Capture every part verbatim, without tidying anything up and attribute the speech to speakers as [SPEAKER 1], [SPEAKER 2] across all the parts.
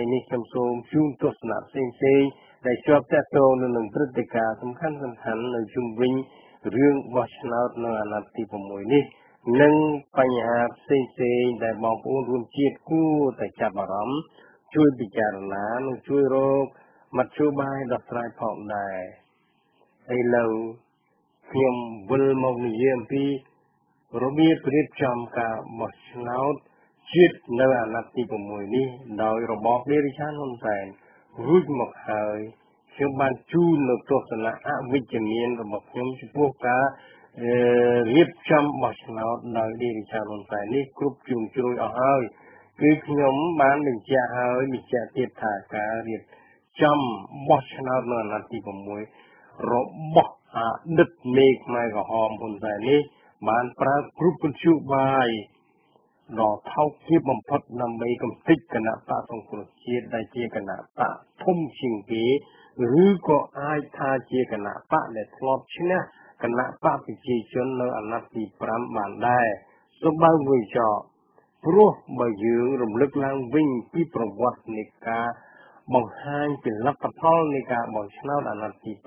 [SPEAKER 1] នេះខ្ញុំសូមជូនទស្សនៈផ្សេងៗដែលជាប់ទាក់ទងនឹងព្រឹត្តិការណ៍សំខាន់ៗនៅជុំវិញរឿងបោះឆ្នោតនៅអាណត្តិទី6នេះនិងបញ្ហាផ្សេងៗដែលបងប្អូនរួមជាតិគួរតែចាប់អារម្មណ៍ជួយពិចារណានិងជួយរកមធ្យោបាយដោះស្រាយផងដែរឥឡូវខ្ញុំវិលមកនិយាយអំពីរបៀបរៀបចំការបោះឆ្នោតជាតិនៅអាណត្តិទី6នេះដោយរបបរាជរដ្ឋាភិបាលហ៊ុនសែនរួចមកហើយខ្ញុំបានជូននៅទស្សនៈអវិជ្ជមានរបស់ខ្ញុំចំពោះការរៀបចំបោះឆ្នោតដោយរាជរដ្ឋាភិបាលហ៊ុនសែននេះគ្រប់ជ្រុងជ្រោយអស់ហើយគឺខ្ញុំបានបញ្ជាក់ហើយបញ្ជាក់ទៀតថាការរៀបចំបោះឆ្នោតនៅអាណត្តិទី6របស់អតីតមេខ្មែរក្រហមហ៊ុនសែននេះបានប្រើគ្រប់មធ្យោបាយដ៏ថោកទាបបំផុតដើម្បីកំទេចគណៈបកសង្គ្រោះជាតិដែលជាគណៈបកធំជាងគេឬក៏អាចថាជាគណៈបកដែលធ្លាប់ឈ្នះគណៈបកប្រជាជននៅអាណត្តិទី5បានដែរសូម្បីមួយចោព្រោះបើយើងរំលឹកឡើងវិញពីប្រវត្តិនៃការបង្ហាញពីលទ្ធផលនៃការបោះឆ្នោតអាណត្តិទី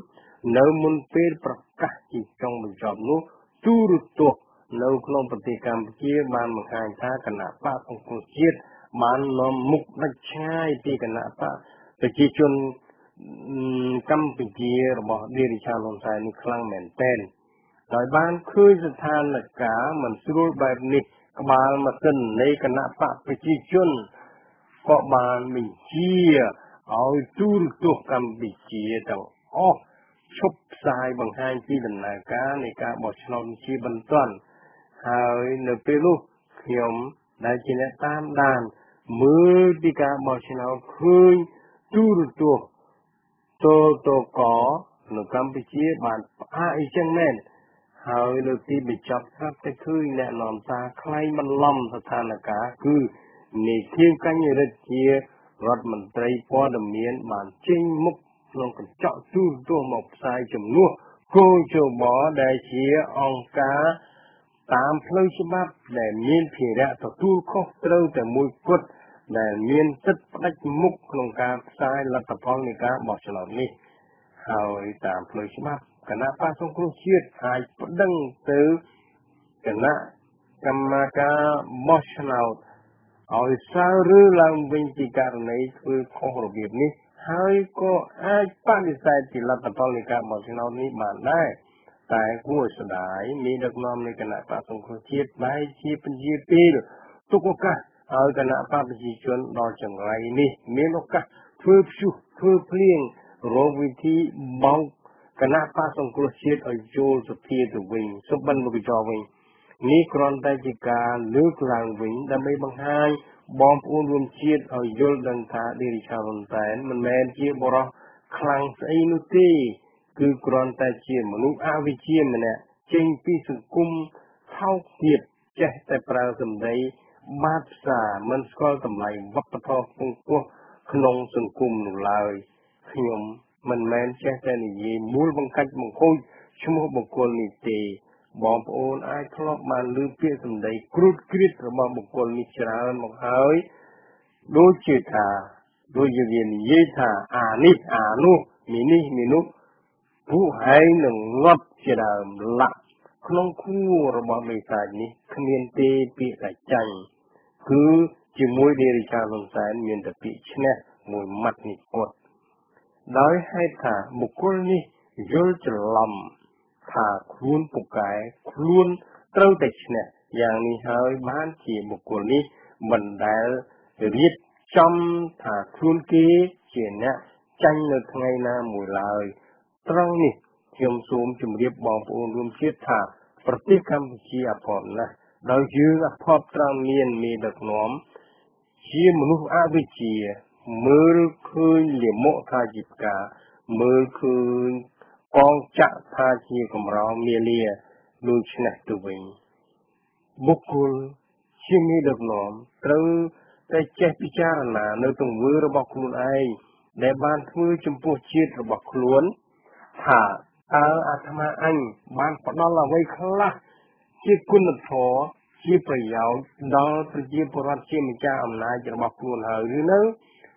[SPEAKER 1] 5នៅមុនពេលប្រកាសជាចុងបញ្ចប់នោះទូរទស្សន៍នៅក្នុងប្រទេសកម្ពុជាបានបង្ហាញថាគណៈបកសង្គ្រោះជាតិបាននាំមុខដាច់ឆ្ងាយពីគណៈបកប្រជាជនកម្ពុជារបស់រាជរដ្ឋាភិបាលហ៊ុនសែននេះខ្លាំងមែនទែនដោយបានឃើញស្ថានភាពមិនស្រួលបែបនេះក្បាលម៉ាស៊ីននៃគណៈបកប្រជាជនក៏បានបញ្ជាឲ្យទូរទស្សន៍កម្ពុជាទាំងអស់ឈប់ផ្សាយបង្ហាញពីដំណើរការនៃការបោះឆ្នោតជាបន្តហើយនៅពេលនោះខ្ញុំដែលជាអ្នកតាមដានមើលពីការបោះឆ្នោតឃើញទូរទស្សន៍តតកនៅកម្ពុជាបានផ្អាកអីចឹងមែនហើយនៅទីបញ្ចប់ស្រាប់តែឃើញអ្នកនាំសារខ្លែងបន្លំស្ថានភាពគឺនាយខៀវកញ្ញរិទ្ធជារដ្ឋមន្ត្រីព័ត៌មានបានចេញមុខក្នុងកញ្ចក់ទូរទស្សន៍មកផ្សាយជំនួសគោជបដែលជាអង្គការតាមផ្លូវច្បាប់ដែលមានភារៈទទួលខុសត្រូវតែមួយគត់ដែលមានសិទ្ធិផ្ដាច់មុខក្នុងការផ្សាយលទ្ធផលនៃការបោះឆ្នោតនេះហើយតាមផ្លូវច្បាប់គណៈបកសង្គ្រោះជាតិអាចប្តឹងទៅគណៈកម្មការបោះឆ្នោតឲ្យសាលឬឡើងវិញពីករណីធ្វើខុសរបៀបនេះហើយក៏អាចបដិសេធពីលទ្ធផលនៃការបោះឆ្នោតនេះបានដែរតែគួរស្ដាយមានដឹកនាំនៃគណៈបកសង្គ្រោះជាតិបែរជាពន្យាពេលទុកឱកាសឲ្យគណៈបកប្រជាជនដល់ចង្រៃនេះមានឱកាសធ្វើព្យុះធ្វើភ្លៀងរកវិធីបោកគណៈបកសង្គ្រោះជាតិឲ្យចូលសភាទៅវិញសុបិនមកចោវិញនេះគ្រាន់តែជាការលើកឡើងវិញដើម្បីបង្ហាញបងប្អូនរួមជាតិឲ្យយល់ដឹងថារាជរដ្ឋាភិបាលហ៊ុនសែនមិនមែនជាបរិសុទ្ធខ្លាំងស្អីនោះទេគឺគ្រាន់តែជាមនុស្សអវិជ្ជាម្នាក់ចេញពីសង្គមថោកទាបចេះតែប្រើសម្ដីបាតផ្សាមិនស្គាល់តម្លៃវប្បធម៌ខ្ពង់ខ្ពស់ក្នុងសង្គមនោះឡើយខ្ញុំមិនមែនចេះតែនិយាយមូលបង្កាច់បង្ខូចឈ្មោះបុគ្គលនេះទេបងប្អូនអាចធ្លាប់បានឮពាក្យសម្ដីគ្រូតគ្រៀតរបស់បុគ្គលនេះច្រើនមកហើយដូចជាថាដូចជាវានិយាយថាអានេះអានោះមីនេះមីនោះពួកឯងនឹងងាប់ជាដើមលាក់ក្នុងខួររបស់មេសាចនេះគ្មានទេពាក្យតែចាញ់គឺជាមួយរាជរដ្ឋាភិបាលហ៊ុនសែនមានតែពាក្យឈ្នះមួយម៉ាត់នេះអត់ដោយហេតុថាបុគ្គលនេះយល់ច្រឡំថាខ្លួនពូកែខ្លួនត្រូវតែឈ្នះយ៉ាងនេះហើយបានជាបុគ្គលនេះមិនដែលរៀបចំថាខ្លួនគេជាអ្នកចាញ់នៅថ្ងៃណាមួយឡើយត្រង់នេះខ្ញុំសូមជម្រាបបងប្អូនរួមជាតិថាប្រទេសកម្ពុជាអភ័ព្វណាស់ដោយយើងអភ័ព្វត្រង់មានមេដឹកនាំជាមនុស្សអវិជ្ជាមើលឃើញលាមកថាជាផ្កាមើលឃើញកងចាក់ថាជាកំរោលមាលាដូច្នេះទៅវិញបុគ្គលជាមេដឹកនាំត្រូវតែចេះពិចារណានៅទង្វើរបស់ខ្លួនឯងដែលបានធ្វើចំពោះជាតិរបស់ខ្លួនថាតើអាត្មាអញបានផ្ដល់អ្វីខ្លះជាគុណធម៌ជាប្រយោជន៍ដល់ប្រជាពលរដ្ឋជាម្ចាស់អំណាចរបស់ខ្លួនហើយឬនៅ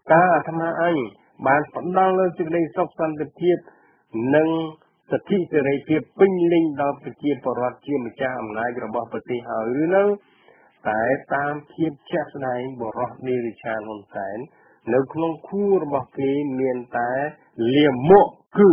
[SPEAKER 1] តាអាត្មាអញបានផ្ដល់នូវសេចក្តីសុខសន្តិភាពនិងសិទ្ធិសេរីភាពពេញលេញដល់ប្រជាពលរដ្ឋជាម្ចាស់អំណាចរបស់ប្រទេសហើយឬនៅតែតាមភាពជាក់ស្ដែងបរិះឌីរិឆានហ៊ុនសែននៅក្នុងខួររបស់គេមានតែលាមកគឺ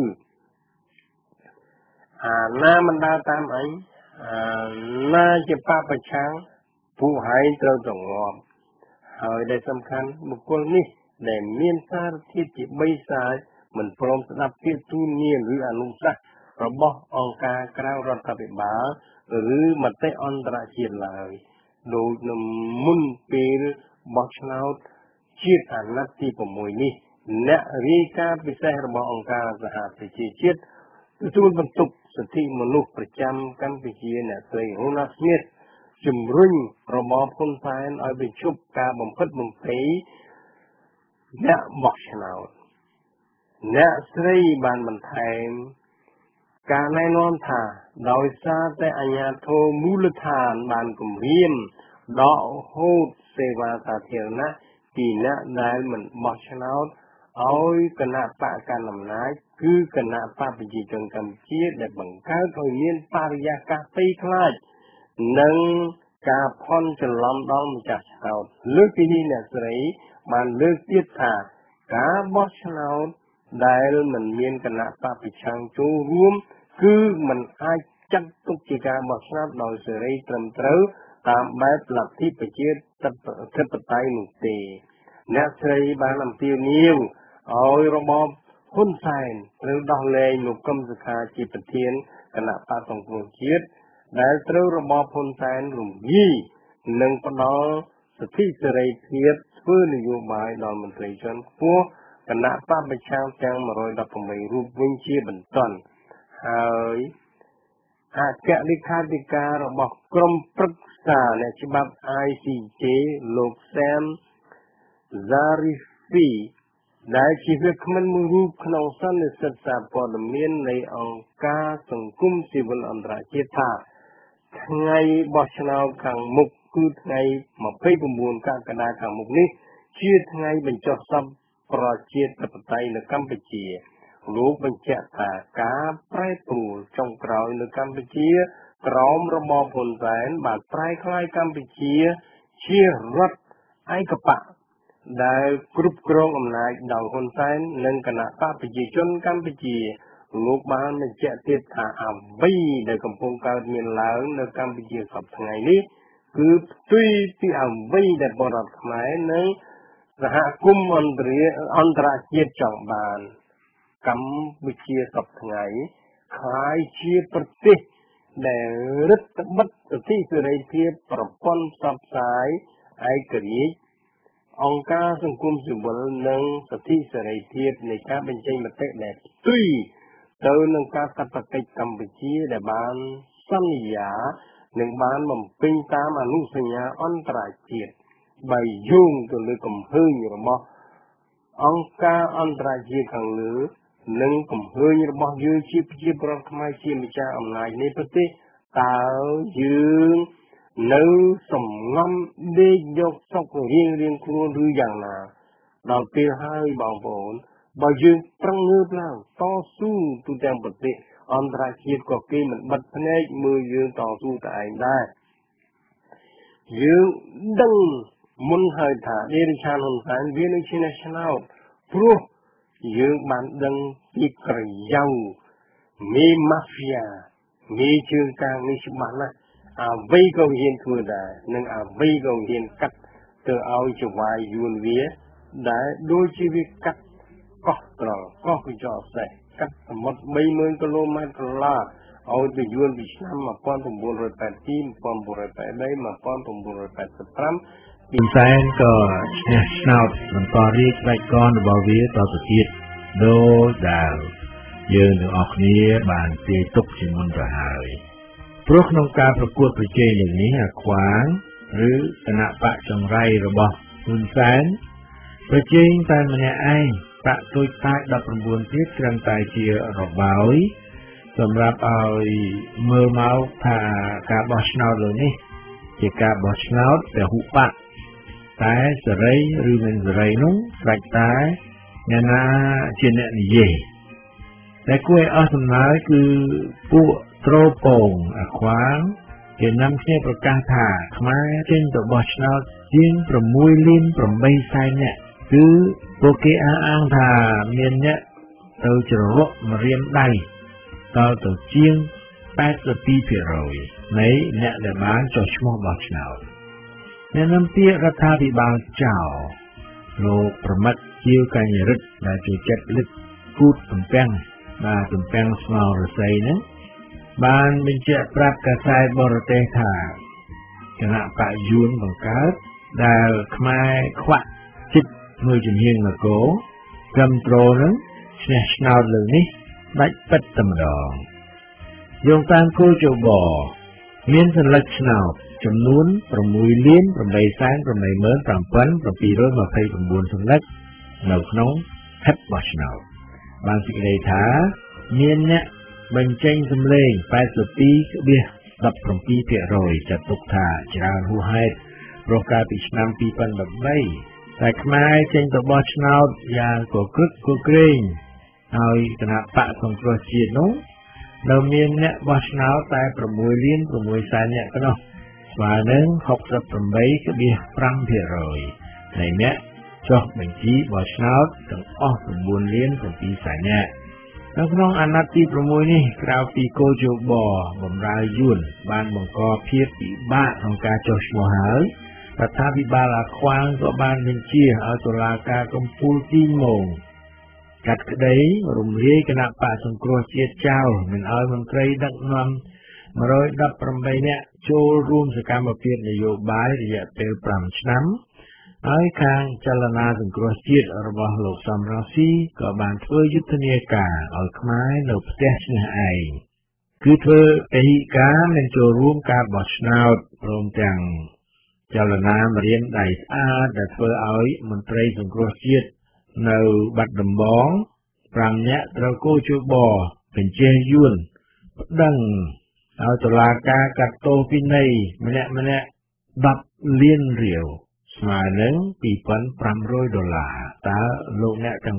[SPEAKER 1] អាណាមិនដើរតាមអញអាណាជាបពប្រឆាំងពួកឯងត្រូវទៅងាប់ហើយដែលសំខាន់បុគ្គលនេះដែលមានសារធាតុជាបីសាយមិនព្រមស្ដាប់ពាក្យទូន្មានឬអនុសាសន៍របស់អង្គការក្រៅរដ្ឋាភិបាលឬមតិអន្តរជាតិឡើយដោយនៅមុនពេលបោះឆ្នោតជាតិអាណត្តិទី6នេះអ្នករាយការណ៍ពិសេសរបស់អង្គការសហប្រជាជាតិទទួលបន្ទុកសិទ្ធិមនុស្សប្រចាំកម្ពុជាអ្នកស្រី Rona Smith ជំរុញរបបហ៊ុនសែនឲ្យបញ្ឈប់ការបំផិតបំភ័យអ្នកបោះឆ្នោតអ្នកស្រីបានបន្ថែមការណែនាំថាដោយសារតែអាជ្ញាធរមូលដ្ឋានបានគម្រាមដកហូតសេវាសាធារណៈពីអ្នកដែលមិនបោះឆ្នោតឲ្យគណៈបកកណ្ដាលអំណាចគឺគណៈបកប្រជាជនកម្ពុជាដែលបង្កើតឲ្យមានបរិយាកាសភ័យខ្លាចនិងការផន់ច្រឡំដល់ម្ចាស់ឆ្នោតលើកពីនេះអ្នកស្រីបានលើកទៀតថាការបោះឆ្នោតដែលមិនមានគណៈបកប្រឆាំងចូលរួមគឺមិនអាចចាត់ទុកជាការបោះឆ្នោតដោយសេរីត្រឹមត្រូវតាមបែបលទ្ធិប្រជាធិបតេយ្យនោះទេអ្នកស្រីបានអំពាវនាវឲ្យរបបហ៊ុនសែនត្រូវដោះលែងលោកកឹមសុខាជាប្រធានគណៈបកសង្គ្រោះជាតិដែលត្រូវរបបហ៊ុនសែនរំលាយនិងផ្ដល់សិទ្ធិសេរីភាពធ្វើនយោបាយដល់មន្ត្រីជាន់ខ្ពស់គណៈបកប្រឆាំងទាំងmột trăm mười támរូបវិញជាបន្តហើយអគ្គលេខាធិការរបស់ក្រុមប្រឹក្សាអ្នកច្បាប់ I C J លោក Sam Zarifi ដែលជាវាគ្មិនមួយរូបក្នុងសន្និសីទសារព័ត៌មាននៃអង្គការសង្គមស៊ីវិលអន្តរជាតិថាថ្ងៃបោះឆ្នោតខាងមុខគឺថ្ងៃยี่สิบเก้ากក្កដាខាងមុខនេះជាថ្ងៃបញ្ចុះសពប្រជាធិបតេយ្យនៅកម្ពុជាលោកបញ្ជាក់ថាការប្រែប្រួលចុងក្រោយនៅកម្ពុជាក្រោមរបបហ៊ុនសែនបានប្រែក្លាយកម្ពុជាជារដ្ឋឯកបកដែលគ្រប់គ្រងអំណាចដោយហ៊ុនសែននិងគណៈបកប្រជាជនកម្ពុជាលោកបានបញ្ជាក់ទៀតថាអ្វីដែលកំពុងកើតមានឡើងនៅកម្ពុជាសប្តាហ៍ថ្ងៃនេះគឺផ្ទុយពីអ្វីដែលបរតខ្មែរនិងសហគមន៍អន្តរអន្តរជាតិចង់បានកម្ពុជាសប្តាហ៍ថ្ងៃคล้ายជាប្រទេសដែលរឹតបន្តឹងសិទ្ធិសេរីភាពប្រព័ន្ធផ្សព្វផ្សាយឯករាជ្យអង្គការសង្គមស៊ីវិលនិងសិទ្ធិសេរីភាពនៃការបញ្ចេញមតិដែលផ្ទុយទៅនឹងការកាតព្វកិច្ចកម្ពុជាដែលបានសន្យានិងបានបំពេញតាមអនុសញ្ញាអន្តរជាតិbyយោងទៅលើកំហឹងរបស់អង្គការអន្តរជាតិខាងលើនិងកំហឹងរបស់យើងជាប្រជាពលរដ្ឋខ្មែរជាម្ចាស់អំណាចនៃប្រទេសតើយើងនៅសំងំដេកយកសុខរៀងរៀងខ្លួនឬយ៉ាងណាដល់ពេលហើយបងប្អូនបើយើងប្រឹងងើបឡើងតស៊ូទូទាំងប្រទេសអន្តរជាតិក៏គេមិនបិទភ្នែកមើលយើងតស៊ូតែឯងដែរយើងដឹងមុនហើយថាដេរិឆានហ៊ុនសែនវានឹងឈ្នះឆ្នោតព្រោះយើងបានដឹងពីក្រយៅមេម៉ាហ្វ្យាមេជើងកាងនេះច្បាស់ណាស់អ្វីក៏ហ៊ានធ្វើដែរនិងអ្វីក៏ហ៊ានកាត់ទៅឲ្យចវាយយួនវាដែលដូចជាវាកាត់កោះត្រល់កោះកញ្ចក់សេះកាត់សមុទ្របីម៉ឺនគីឡូម៉ែត្រដុល្លារឲ្យទៅយួនពីឆ្នាំmột nghìn chín trăm tám mươi hai, một nghìn chín trăm tám mươi ba, một nghìn chín trăm tám mươi bốn, một nghìn chín trăm tám mươi lăm
[SPEAKER 2] ហ៊ុនសែនក៏ឈ្នះឆ្នោតបន្តរាជកិច្ចការរបស់វាតទៅទៀតដោយដែលយើងទាំងអស់គ្នាបានទាយទុកជាមុនទៅហើយព្រោះក្នុងការប្រកួតប្រជែងយ៉ាងនេះអាខ្វាងឬគណៈបកចង្រៃរបស់ហ៊ុនសែនប្រជែងតែម្នាក់ឯងបកទុយតាចដប់៩ទៀតត្រឹមតែជារបបសម្រាប់ឲ្យមើលមកថាការបោះឆ្នោតលើនេះជាការបោះឆ្នោតពហុបកតែសេរីឬមិនសេរីនោះស្រេចតែអ្នកណាជាអ្នកនិយាយតែគួរឲ្យអស់សំណើចគឺពួកត្រពងអាខ្វាងគេនាំគ្នាប្រកាសថាខ្មែរចេញទៅបោះឆ្នោតជាង6លាន8សែននាក់គឺពួកគេអះអាងថាមានអ្នកទៅជ្រលក់ម្រាមដៃដល់ទៅជាង82ភាគរយ នៃអ្នកដែលបានចុះឈ្មោះបោះឆ្នោតអ្នកនាំពាក្យរដ្ឋាភិបាលចៅលោកប្រមិតជាវកញ្ញរិទ្ធដែលជាចិត្តលិតគូតទំពាំងបាទទំពាំងស្មៅរស័យហ្នឹងបានបញ្ជាក់ប្រាប់កាសែតបរទេសថាគណៈបកយួនបង្កើតដែលខ្មែរខ្វាក់ចិត្តមួយជំនាញនគរក្រុមត្រូលនឹងឈ្នះឆ្នោតលើនេះដាច់ពិតតែម្ដងយោងតាមគោលជបមានសัญลักษณ์ឆ្នោតចំនួន6លាន8សែន8ម៉ឺន7 729សัญลักษณ์នៅក្នុងហិតបោះឆ្នោតបានសេចក្តីថាមានអ្នកបញ្ចេញសម្លេង 82.17ភាគរយ ចាត់ទុកថាច្រើនហួសហេតុព្រោះកាលពីឆ្នាំ2013តែខ្មែរចេញទៅបោះឆ្នោតយ៉ាងកក្រឹកកក្រែងហើយគណៈបកសង្គ្រោះជាតិនោះនៅមានអ្នកបោះឆ្នោតតែ6លាន6សែននាក់ប៉ុណ្ណោះស្មើនឹង 68.5ភាគរយ នៃអ្នកចុះបញ្ជីបោះឆ្នោតទាំងអស់9លាន7សែននាក់នៅក្នុងអាណត្តិទី6នេះក្រៅពីគោលជបបម្រើយួនបានបង្កភាពពិបាកក្នុងការចុះឈ្មោះហើយរដ្ឋាភិបាលអាខ្វាងក៏បានបញ្ជាឲ្យតុលាការកំពូលទីម៉ូងកាត់ក្តីរំលាយគណៈបកសង្គ្រោះជាតិចោលមិនឲ្យមន្ត្រីដឹកនាំ118នាក់ចូលរួមសកម្មភាពនយោបាយរយៈពេល5ឆ្នាំហើយខាងចលនាសង្គ្រោះជាតិរបស់លោកសំរងស៊ីក៏បានធ្វើយុទ្ធនាការឲ្យខ្មែរនៅផ្ទះឈ្នះឯងគឺធ្វើអេហិការមិនចូលរួមការបោះឆ្នោតព្រមទាំងចលនាម្រាមដៃស្អាតដែលធ្វើឲ្យមន្ត្រីសង្គ្រោះជាតិនៅបាត់ដំបង5នាក់ត្រូវគោលជបបញ្ជាយួនប្តឹងឲ្យតុលាការកាត់ទោសពិន័យម្នាក់ម្នាក់10លានរៀលស្មើនឹង 2,500 ដុល្លារតើលោកអ្នកទាំង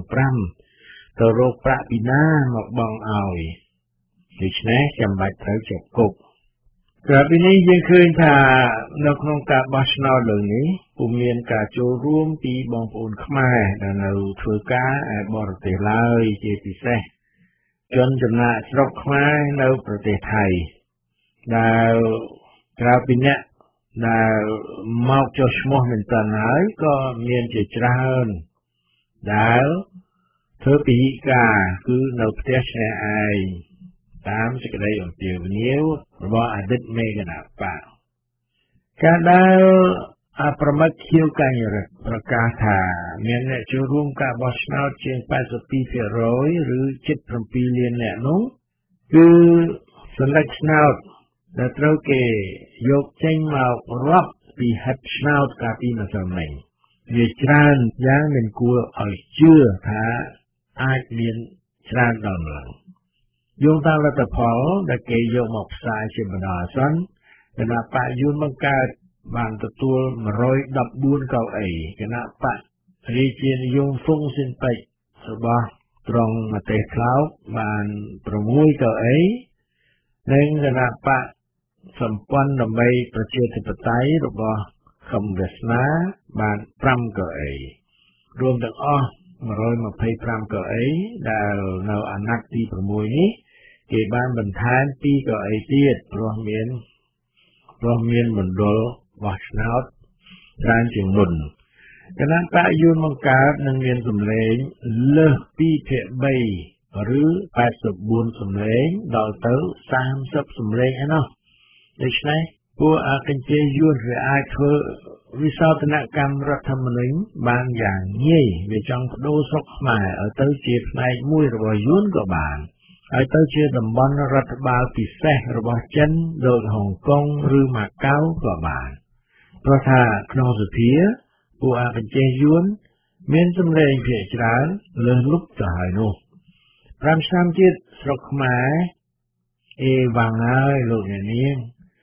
[SPEAKER 2] 5ទៅរកប្រាក់ពីណាមកបង់ឲ្យដូច្នេះចាំបាច់ត្រូវជាប់គុកក្រៅពីនេះយើងឃើញថានៅក្នុងការបោះឆ្នោតលើនេះពុំមានការចូលរួមពីបងប្អូនខ្មែរដែលនៅធ្វើការឯបរទេសឡើយជាពិសេសជនចំណាកស្រុកខ្មែរនៅប្រទេសថៃដែលក្រៅពីអ្នកដែលមកចុះឈ្មោះមែនតើហើយក៏មានជាច្រើនដែលធ្វើពិធីការគឺនៅផ្ទះឈ្នះឯងតាមសេចក្តីអំពាវនាវរបស់អតីតមេគណៈបកការដែលអប្រមិតខៀវកញ្ញរិទ្ធប្រកាសថាមានអ្នកចូលរួមការបោះឆ្នោតជាង 82ភាគរយ ឬ ជិត7លានអ្នកនោះគឺសន្លឹកឆ្នោតដែលត្រូវគេយកចេញមករាប់ពីហិតឆ្នោតកាលពីម្សិលមិញវាច្រើនយ៉ាងមិនគួរឲ្យជឿថាអាចមានច្រើនដល់ម្ល៉េះយោងតាមលទ្ធផលដែលគេយកមកផ្សាយជាបណ្ដោះអាសន្នគណៈបកយួនបង្កើតបានទទួល114កៅអីគណៈបករាជានិយមហ្វុងស៊ិនប៉ិចរបស់ត្រង់ប្រទេសក្លោកបាន6កៅអីនិងគណៈបកសម្ព័ន្ធដើម្បីប្រជាធិបតេយ្យរបស់ខំវាសនាបាន5កៅអីរួមទាំងអស់125កៅអីដែលនៅអាណត្តិទី6នេះគេបានបន្ថែម2កៅអីទៀតព្រោះមានព្រោះមានមណ្ឌលបោះឆ្នោតច្រើនជាងមុនគណៈបកយួនបង្កើតនឹងមានសម្លេងលើសពីភាគ3ឬ84សម្លេងដល់ទៅ30សម្លេងឯណោះដូច្នេះពួកអកញ្ជេយួនវាអាចធ្វើវិសោធនកម្មរដ្ឋធម្មនុញ្ញបានយ៉ាងងាយវាចង់បដូរស្រុកខ្មែរឲ្យទៅជាផ្នែកមួយរបស់យួនក៏បានឲ្យទៅជាតំបន់រដ្ឋបាលពិសេសរបស់ចិនដូចហុងកុងឬម៉ាកាវក៏បានព្រោះថាក្នុងសភាពួកអកញ្ជេយួនមានសម្លេងភាគច្រើនលើសលុបទៅហើយនោះ5ឆ្នាំទៀតស្រុកខ្មែរអេវ៉ាំងហើយលោកអ្នកនាង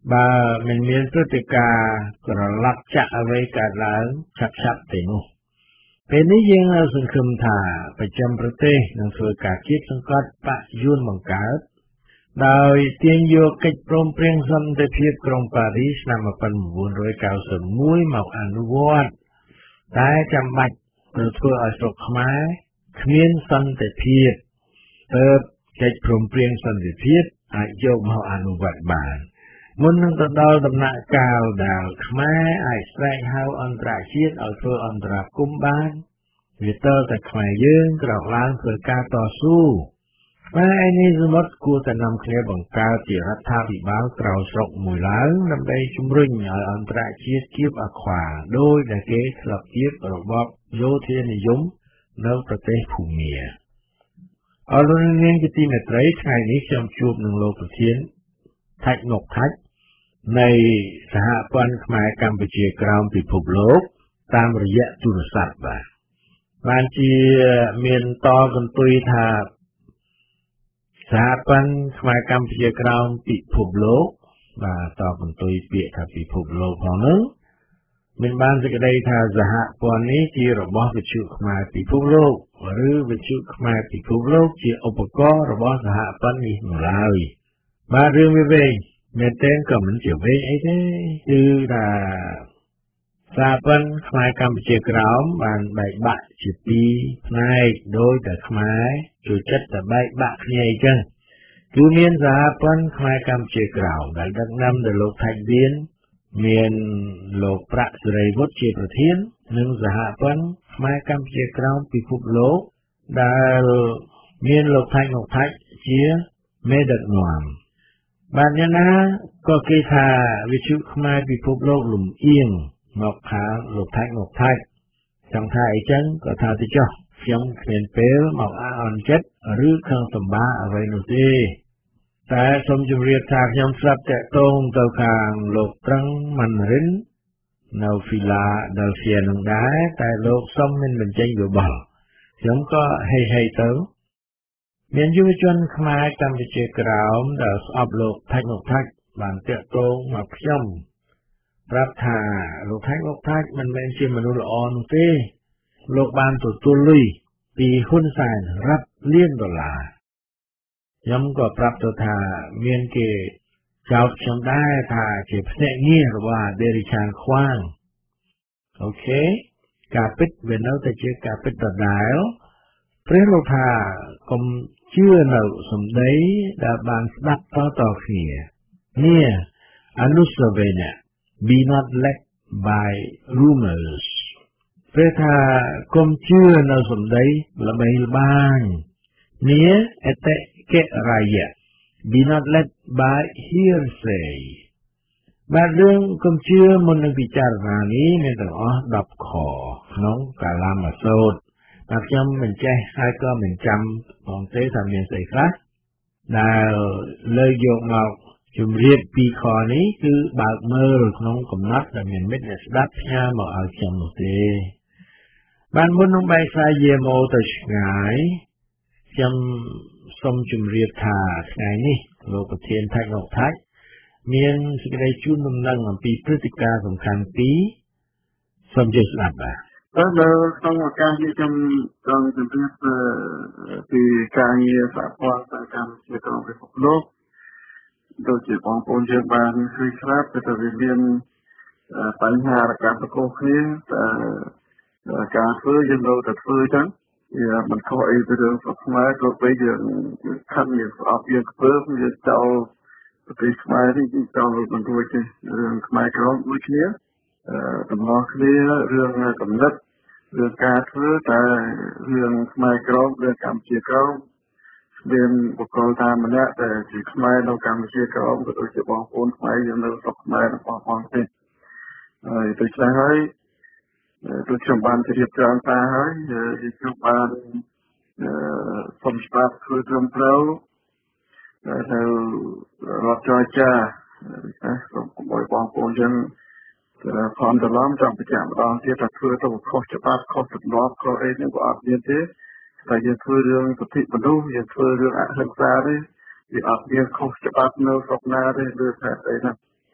[SPEAKER 2] បើមិនមានព្រឹត្តិការណ៍ក្រឡប់ចាក់អ្វីកើតឡើងឆាប់ៗទេនោះពេលនេះយើងសង្ឃឹមថាប្រចាំប្រទេសនឹងធ្វើការជាតិសង្កត់បកយួនបង្កើតដោយទាញយកកិច្ចព្រមព្រៀងសន្តិភាពក្រុងប៉ារីសឆ្នាំmột nghìn chín trăm chín mươi mốtមកអនុវត្តតែចាំបាច់ត្រូវធ្វើឲ្យស្រុកខ្មែរគ្មានសន្តិភាពទើបកិច្ចព្រមព្រៀងសន្តិភាពអាចយកមកអនុវត្តបានមុននឹងទៅដល់ដំណាក់កាលដែលខ្មែរអាចស្រែកហៅអន្តរជាតិឲ្យធ្វើអន្តរាគមន៍បានវាតើតែខ្មែរយើងក្រោកឡើងធ្វើការតស៊ូខ្មែរឯនេះសមុទ្រគួរតែនាំគ្នាបង្កើតជារដ្ឋាភិបាលក្រៅស្រុកមួយឡើងដើម្បីជំរុញឲ្យអន្តរជាតិគៀបអាខ្វាដោយដែលគេធ្លាប់គៀបរបបយោធានិយមនៅប្រទេសភូមាអរលោកនាងជាទីមេត្រីថ្ងៃនេះខ្ញុំជួបនឹងលោកប្រធានថាច់ងកថាច់នៃសហព័ន្ធខ្មែរកម្ពុជាក្រោមពិភពលោកតាមរយៈទូរស័ព្ទបាទបានជាមានតកន្ទុយថាសហព័ន្ធខ្មែរកម្ពុជាក្រោមពិភពលោកបាទតកន្ទុយពាក្យថាពិភពលោកផងនោះមានបានសេចក្តីថាសហព័ន្ធនេះជារបស់វិទ្យុខ្មែរពិភពលោកឬវិទ្យុខ្មែរពិភពលោកជាឧបករណ៍របស់សហព័ន្ធនេះនោះឡើយបាទរឿងវាវិញមែនទែនក៏មិនជាវិញអីទេគឺថាសហព័ន្ធខ្មែរកម្ពុជាក្រោមបានបែកបាក់ជាពីរផ្នែកដោយតែខ្មែរចូលចិត្តតែបែកបាក់គ្នាអីចឹងគឺមានសហព័ន្ធខ្មែរកម្ពុជាក្រោមដែលដឹកនាំដោយលោកថៃវៀនមានលោកប្រាក់សេរីវុឌ្ឍជាប្រធាននិងសហព័ន្ធខ្មែរកម្ពុជាក្រោមពិភពលោកដែលមានលោកថៃងកថាច់ជាមេដឹកនាំបាទយ៉ាងណាក៏គេថាវិទ្យុខ្មែរពិភពលោកលំអៀងមកខាងលោកថៃងកថាច់ចង់ថាអីចឹងក៏ថាទៅចុះខ្ញុំគ្មានពេលមកអអន់ចិត្តឬខឹងសម្បាអ្វីនោះទេតែសូមជម្រាបថាខ្ញុំស្រាប់តាក់ទងទៅខាងលោកត្រឹងម៉ាន់រិននៅហ្វីឡាដេលហ្វីនឹងដែរតែលោកសុំមិនបញ្ចេញយោបល់ខ្ញុំក៏ហេហេទៅមានយុវជនខ្មែរកម្ពុជាក្រោមដែលស្អប់លោកថៃងកថាច់បានតាក់ទងមកខ្ញុំប្រាប់ថាលោកថៃងកថាច់មិនមែនជាមនុស្សល្អនោះទេលោកបានទទួលលុយពីហ៊ុនសែនរាប់លានដុល្លារខ្ញុំក៏ប្រាប់ទៅថាមានគេចោទខ្ញុំដែរថាជាភ្នាក់ងាររបស់ដេរីឆានខ្វាងអូខេការពិតវានៅតែជាការពិតដដែលព្រះលោកថាកុំជឿនៅសម្ដីដែលបានស្ដាប់តៗគ្នានេះអនុស្សាវរីយ៍ be not led by rumors ព្រះថាកុំជឿនៅសម្ដីល្បីល្បាញនេះអតិកេរាយៈ be not led by hearsay បាទរឿងកុំជឿមុននឹងពិចារណានេះមានទាំងអស់ដប់ខក្នុងកាលាមាសូតតែខ្ញុំមិនចេះហើយក៏មិនចាំផងទេថាមានស្អីខ្លះដែលលើកយកមកជំរាបពីខនេះគឺបើកមើលក្នុងកំណត់ដែលមានមិត្តអ្នកស្ដាប់ផ្ញើមកឲ្យខ្ញុំនោះទេបានមុននឹងបែកផ្សាយយាមោទៅឆ្ងាយខ្ញុំសូមជម្រាបថាថ្ងៃនេះលោកប្រធានថៃងកថាច់មានសេចក្តីជូនដំណឹងអំពីព្រឹត្តិការណ៍សំខាន់ពីរសូមជឿស្ដាប់បាទ
[SPEAKER 3] តែនៅក្នុងឱកាសនេះខ្ញុំចង់ជម្រាបពីការងារសហព័ន្ធសហការជាក្រុមពិភពលោកដូចជាបងប្អូនយើងបានឃើញស្រាប់តែវាមានបញ្ហារកាសប្រកបគ្នាតែការធ្វើយើងនៅតែធ្វើចឹងវាមិនខុសអីពីរឿងស្រុកខ្មែរក៏បីយើងខំយើងស្អប់យើងខ្ពើមយើងចោលប្រទេសខ្មែរនេះចោលមិនរួចទេរឿងខ្មែរក្រមដូចគ្នាដំណោះគ្នារឿងកំណត់រឿងការធ្វើតែរឿងខ្មែរក្រមរឿងកម្ពុជាក្រមមានបុគ្គលតាមម្នាក់តែជាខ្មែរនៅកម្ពុជាក្រមក៏ដូចជាបងប្អូនខ្មែរយើងនៅស្រុកខ្មែររបស់បងទេហើយដូច្នេះហើយដូចខ្ញុំបានជម្រាបច្រើនតាហើយយើងជួបបានសុំច្បាប់ធ្វើត្រឹមត្រូវទៅរដ្ឋចរចាណាសូមអរបងប្អូនយើងខំតឡំចង់បញ្ជាក់ម្ដងទៀតថាធ្វើទៅខុសច្បាប់ខុសទម្លាប់ខុសអីហ្នឹងក៏អត់មានទេតែយើងធ្វើរឿងសិទ្ធិមនុស្សយើងធ្វើរឿងអហិង្សាទេវាអត់មានខុសច្បាប់នៅស្រុកណាទេលើខេត្តអីណា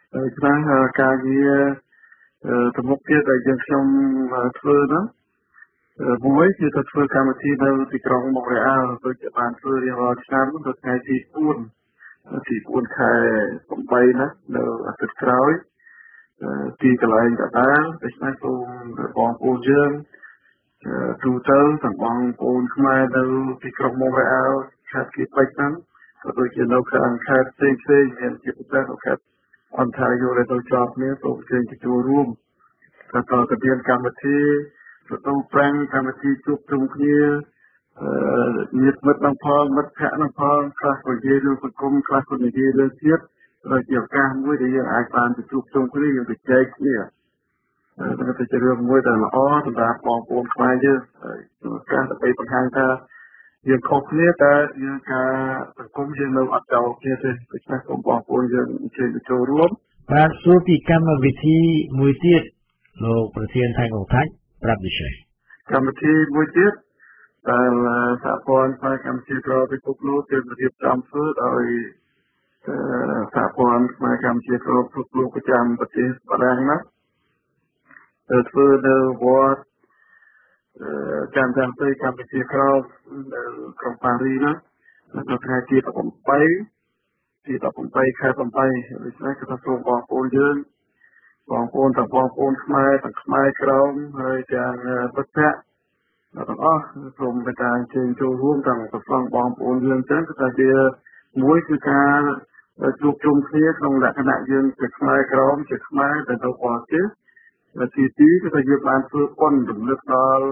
[SPEAKER 3] ហើយខ្លះការងារទំនុកទៀតដែលយើងខ្ញុំធ្វើហ្នឹងមួយគឺទៅធ្វើកម្មវិធីនៅទីក្រុងម៉ូរ៉េអាល់ដូចជាបានធ្វើរៀងរាល់ឆ្នាំទៅថ្ងៃទីbốnទីbốnខែeightណានៅអាទិត្យក្រោយទីកន្លែងដដែលដូច្នេះសូមបងប្អូនយើងទូទៅទាំងបងប្អូនខ្មែរនៅទីក្រុងម៉ូរ៉េអាល់ខេត្តគីពេចហ្នឹងក៏ដូចជានៅខាងខេត្តផ្សេងផ្សេងមានជាពិសេសនៅខេត្តអន្តរជាតិដែលទៅជាប់គ្នាសូមជើញទៅចូលរួមក៏តទៅមានកម្មវិធីទៅប្រាំងកម្មវិធីជួបជុំគ្នាញាតិមិត្តនឹងផងមិត្តភ័ក្តិនឹងផងខ្លះក៏និយាយរឿងសង្គមខ្លះក៏និយាយរឿងជាតិហើយជាឱកាសមួយដែលយើងអាចបានទៅជួបជុំគ្នាយើងទៅចែកគ្នាហើយទៅជារឿងមួយដែលល្អសម្រាប់បងប្អូនខ្មែរយើងហើយឱកាសដើម្បីបង្ហាញថាយើងខុសគ្នាតែយើងការសង្គមយើងនៅអត់ចោលគ្នាទេដូច្នេះសូមបងប្អូនយើងអញ្ជើញទៅចូលរួម
[SPEAKER 2] បាទសួរពីកម្មវិធីមួយទៀតលោកប្រធានថៃកុងថាច់ប្រាប់វិស័យ
[SPEAKER 3] កម្មវិធីមួយទៀតដែលសហព័ន្ធផ្នែកកម្មវិធីក្រៅពិភពលោកគឺរៀបចំធ្វើដោយសហព័ន្ធផ្នែកកម្មវិធីក្រៅពិភពលោកប្រចាំប្រទេសបារាំងណាធ្វើនៅវត្តចាំចាំទៅកម្មវិធីក្រៅនៅក្រុងប៉ារីណានៅថ្ងៃទីeightទីeightខែeightដូច្នេះគឺថាសូមបងប្អូនយើងបងប្អូនទាំងបងប្អូនខ្មែរទាំងខ្មែរក្រមហើយទាំងពិតប្រាកដទាំងអស់សូមតែការជើញចូលរួមទាំងប្រសងបងប្អូនយើងចឹងគឺថាវាមួយគឺការជួបជុំគ្នាក្នុងលក្ខណៈយើងជាខ្មែរក្រមជាខ្មែរទៅទៅបរទេសและទីពីរគឺថាយើងបានធ្វើបុណ្យរំលឹកដល់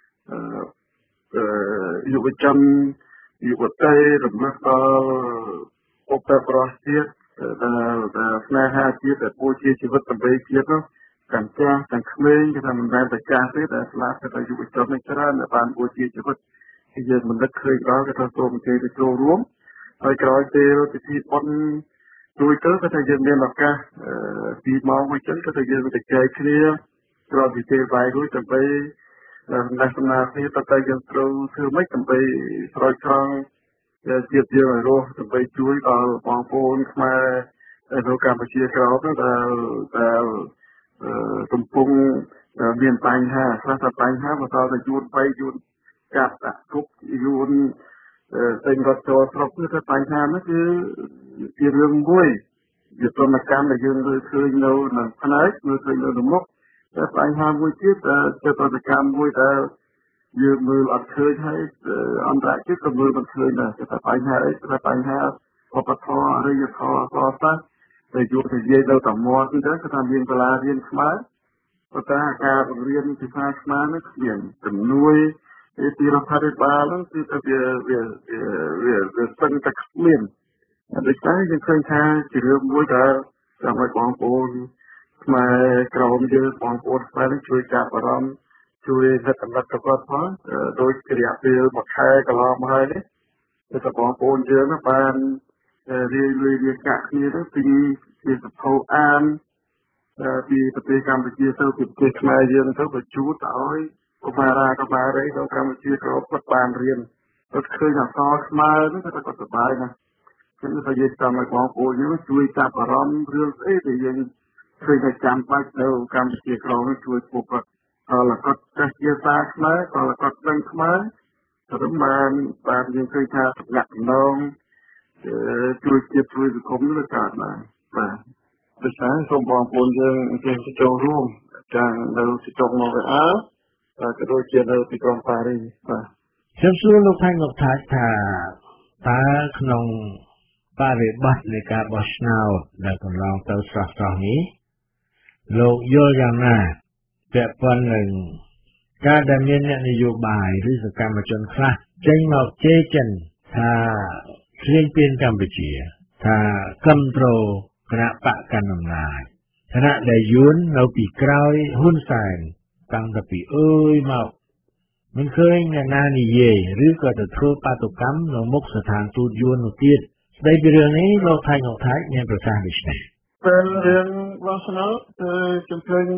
[SPEAKER 3] យុវជនយុវតីរំលឹកដល់ពុទ្ធប្រវត្តិជាតិដែលស្នេហាជាតិដែលពូជាជីវិតដើម្បីជាតិនោះទាំងចាស់ទាំងក្មេងគឺថាមិនមែនតែចាស់ទេតែស្លាប់តែយុវជននេះច្រើនដែលបានពូជាជីវិតគឺយើងមិននឹកឃើញដល់គឺថាសូមអញ្ជើញទៅចូលរួមហើយក្រោយពេលពិធីបុណ្យជួយទៅគឺថាយើងមានឱកាសពីម៉ោងមួយចឹងគឺថាយើងទៅចែកគ្នាក្រោយពីពេលបាយរួចដើម្បីដំណើរដំណើរគ្នាតទៅយើងត្រូវធ្វើម៉េចដើម្បីស្រោចស្រង់ជាតិយើងឲ្យរស់ដើម្បីជួយដល់បងប្អូនខ្មែរនៅកម្ពុជាក្រោមដែលដែលកំពុងមានបញ្ហាខ្លះតែបញ្ហាបន្តទៅយួនបីយួនចាប់ដាក់គុកយួនតែរត់ចូលស្រុកគឺថាបញ្ហានោះគឺជារឿងមួយវាទនកម្មដែលយើងលើឃើញនៅក្នុងផ្នែកលើឃើញនៅក្នុងមុខតែបញ្ហាមួយទៀតជាទនកម្មមួយដែលយើងមើលអត់ឃើញហើយអន្តរជាតិក៏មើលមិនឃើញដែរតែបញ្ហាអីគឺបញ្ហាវប្បធម៌អរិយធម៌អសរសាស្ត្រដែលយកទៅនិយាយនៅតែមាត់គឺថាថាមានសាលារៀនខ្មែរប៉ុន្តែការបង្រៀនភាសាខ្មែរនេះគ្មានជំនួយពីរដ្ឋាភិបាលហ្នឹងគឺថាវាវាវាវាស្ទឹងតែគ្មានដូច្នេះយើងឃើញថាជារឿងមួយដែលចាំឲ្យបងប្អូនខ្មែរក្រមយើងបងប្អូនខ្មែរជួយចាប់អារម្មណ៍ជួយហិតកំណត់ទៅគាត់ផងដោយរយៈពេលមួយខែកន្លងមកហើយនេះគឺថាបងប្អូនយើងបានរៀនលុយរៀនកាក់គ្នាទៅពីពីសភៅអានពីប្រទេសកម្ពុជាទៅពីប្រទេសខ្មែរយើងទៅបញ្ជូនទៅឲ្យកុមារាកុមារីនៅកម្ពុជាក៏គាត់បានរៀនគាត់ឃើញអក្សរខ្មែរនេះគាត់ក៏សប្បាយណាស់គឺថាយើងចង់ឲ្យបងប្អូនយើងជួយចាប់អារម្មណ៍រឿងស្អីដែលយើងឃើញថាចាំបាច់នៅកម្ពុជាក្រមជួយពុកគាត់ហើយគាត់ចេះភាសាខ្មែរហើយគាត់ដឹងខ្មែរទៅបានបានយើងឃើញថាសម្រាប់ដំណងជួយជាតិជួយសង្គមនឹងកើតបានបាទដូច្នេះសូមបងប្អូនយើងចេះចូលរួមទាំងនៅទីក្រុងម៉ូរ៉េអាល់ហើយក៏ដូចជានៅទីក្រុងប៉ារីសបាទ
[SPEAKER 2] ខ្ញុំសួរលោកថៃលោកថាថាតើក្នុងបរិបទនៃការបោះឆ្នោតដែលកន្លងទៅស្រស់ស្រស់នេះលោកយល់យ៉ាងណាពាក់ព័ន្ធនឹងការដែលមានអ្នកនយោបាយឬសកម្មជនខ្លះចេញមកជេរចិនថាគ្រាញពៀនកម្ពុជាថាគ្រប់គ្រងគណៈបកកណ្ដាលអំណាចគណៈដែលយួននៅពីក្រោយហ៊ុនសែនតាំងពីអើយមកមិនឃើញអ្នកណានិយាយឬក៏ទៅធ្វើបាតុកម្មនៅមុខស្ថានទូតយួននោះទៀតស្ដីពីរឿងនេះលោកថៃលោកថៃមានប្រសាសន៍ដូចនេះ
[SPEAKER 3] ពេលរឿងរបស់ស្នោគឺជំរុញ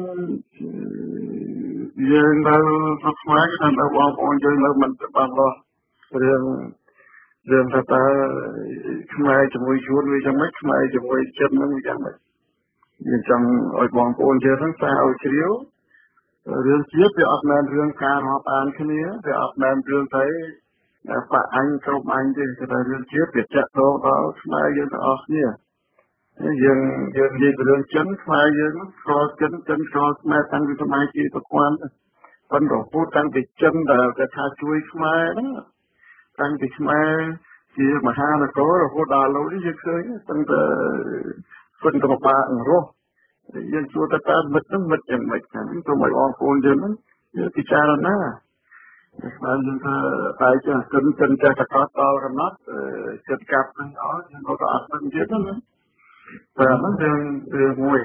[SPEAKER 3] យើងនៅស្រុកខ្មែរគឺថាបងប្អូនយើងនៅមិនបានរស់រឿងរឿងថាតើខ្មែរជាមួយយួនវាយ៉ាងម៉េចខ្មែរជាមួយចិនហ្នឹងវាយ៉ាងម៉េចយើងចង់ឲ្យបងប្អូនយើងហ្នឹងសារឲ្យជ្រាវរឿងជាតិវាអត់មែនរឿងការរាប់អានគ្នាវាអត់មែនរឿងតែបាក់អញគ្រប់អញទេតែរឿងជាតិវាចាក់តដល់ខ្មែរយើងទាំងអស់គ្នាយើងយើងនិយាយពីរឿងចិនខ្មែរយើងស្គាល់ចិនចិនស្គាល់ខ្មែរតាំងពីសម័យជាប្រព័ន្ធប៉ុន្តែពូតាំងពីចិនដែលគេថាជួយខ្មែរហ្នឹងតាំងពីខ្មែរជាមហានគររហូតដល់ឥឡូវនេះយើងឃើញតាំងតែគុណកម្បាអឺរ៉ុបយើងជួតើមិត្តហ្នឹងមិត្តយ៉ាងម៉េចហ្នឹងទៅមកបងប្អូនយើងហ្នឹងយើងពិចារណាខ្មែរយើងថាតែចេះកិនកិនចេះតែកត់ដល់កំណត់ចិត្តកាប់ហ្នឹងអស់យើងក៏អត់ដឹងទៀតណាតែហ្នឹងរឿងរឿងមួយ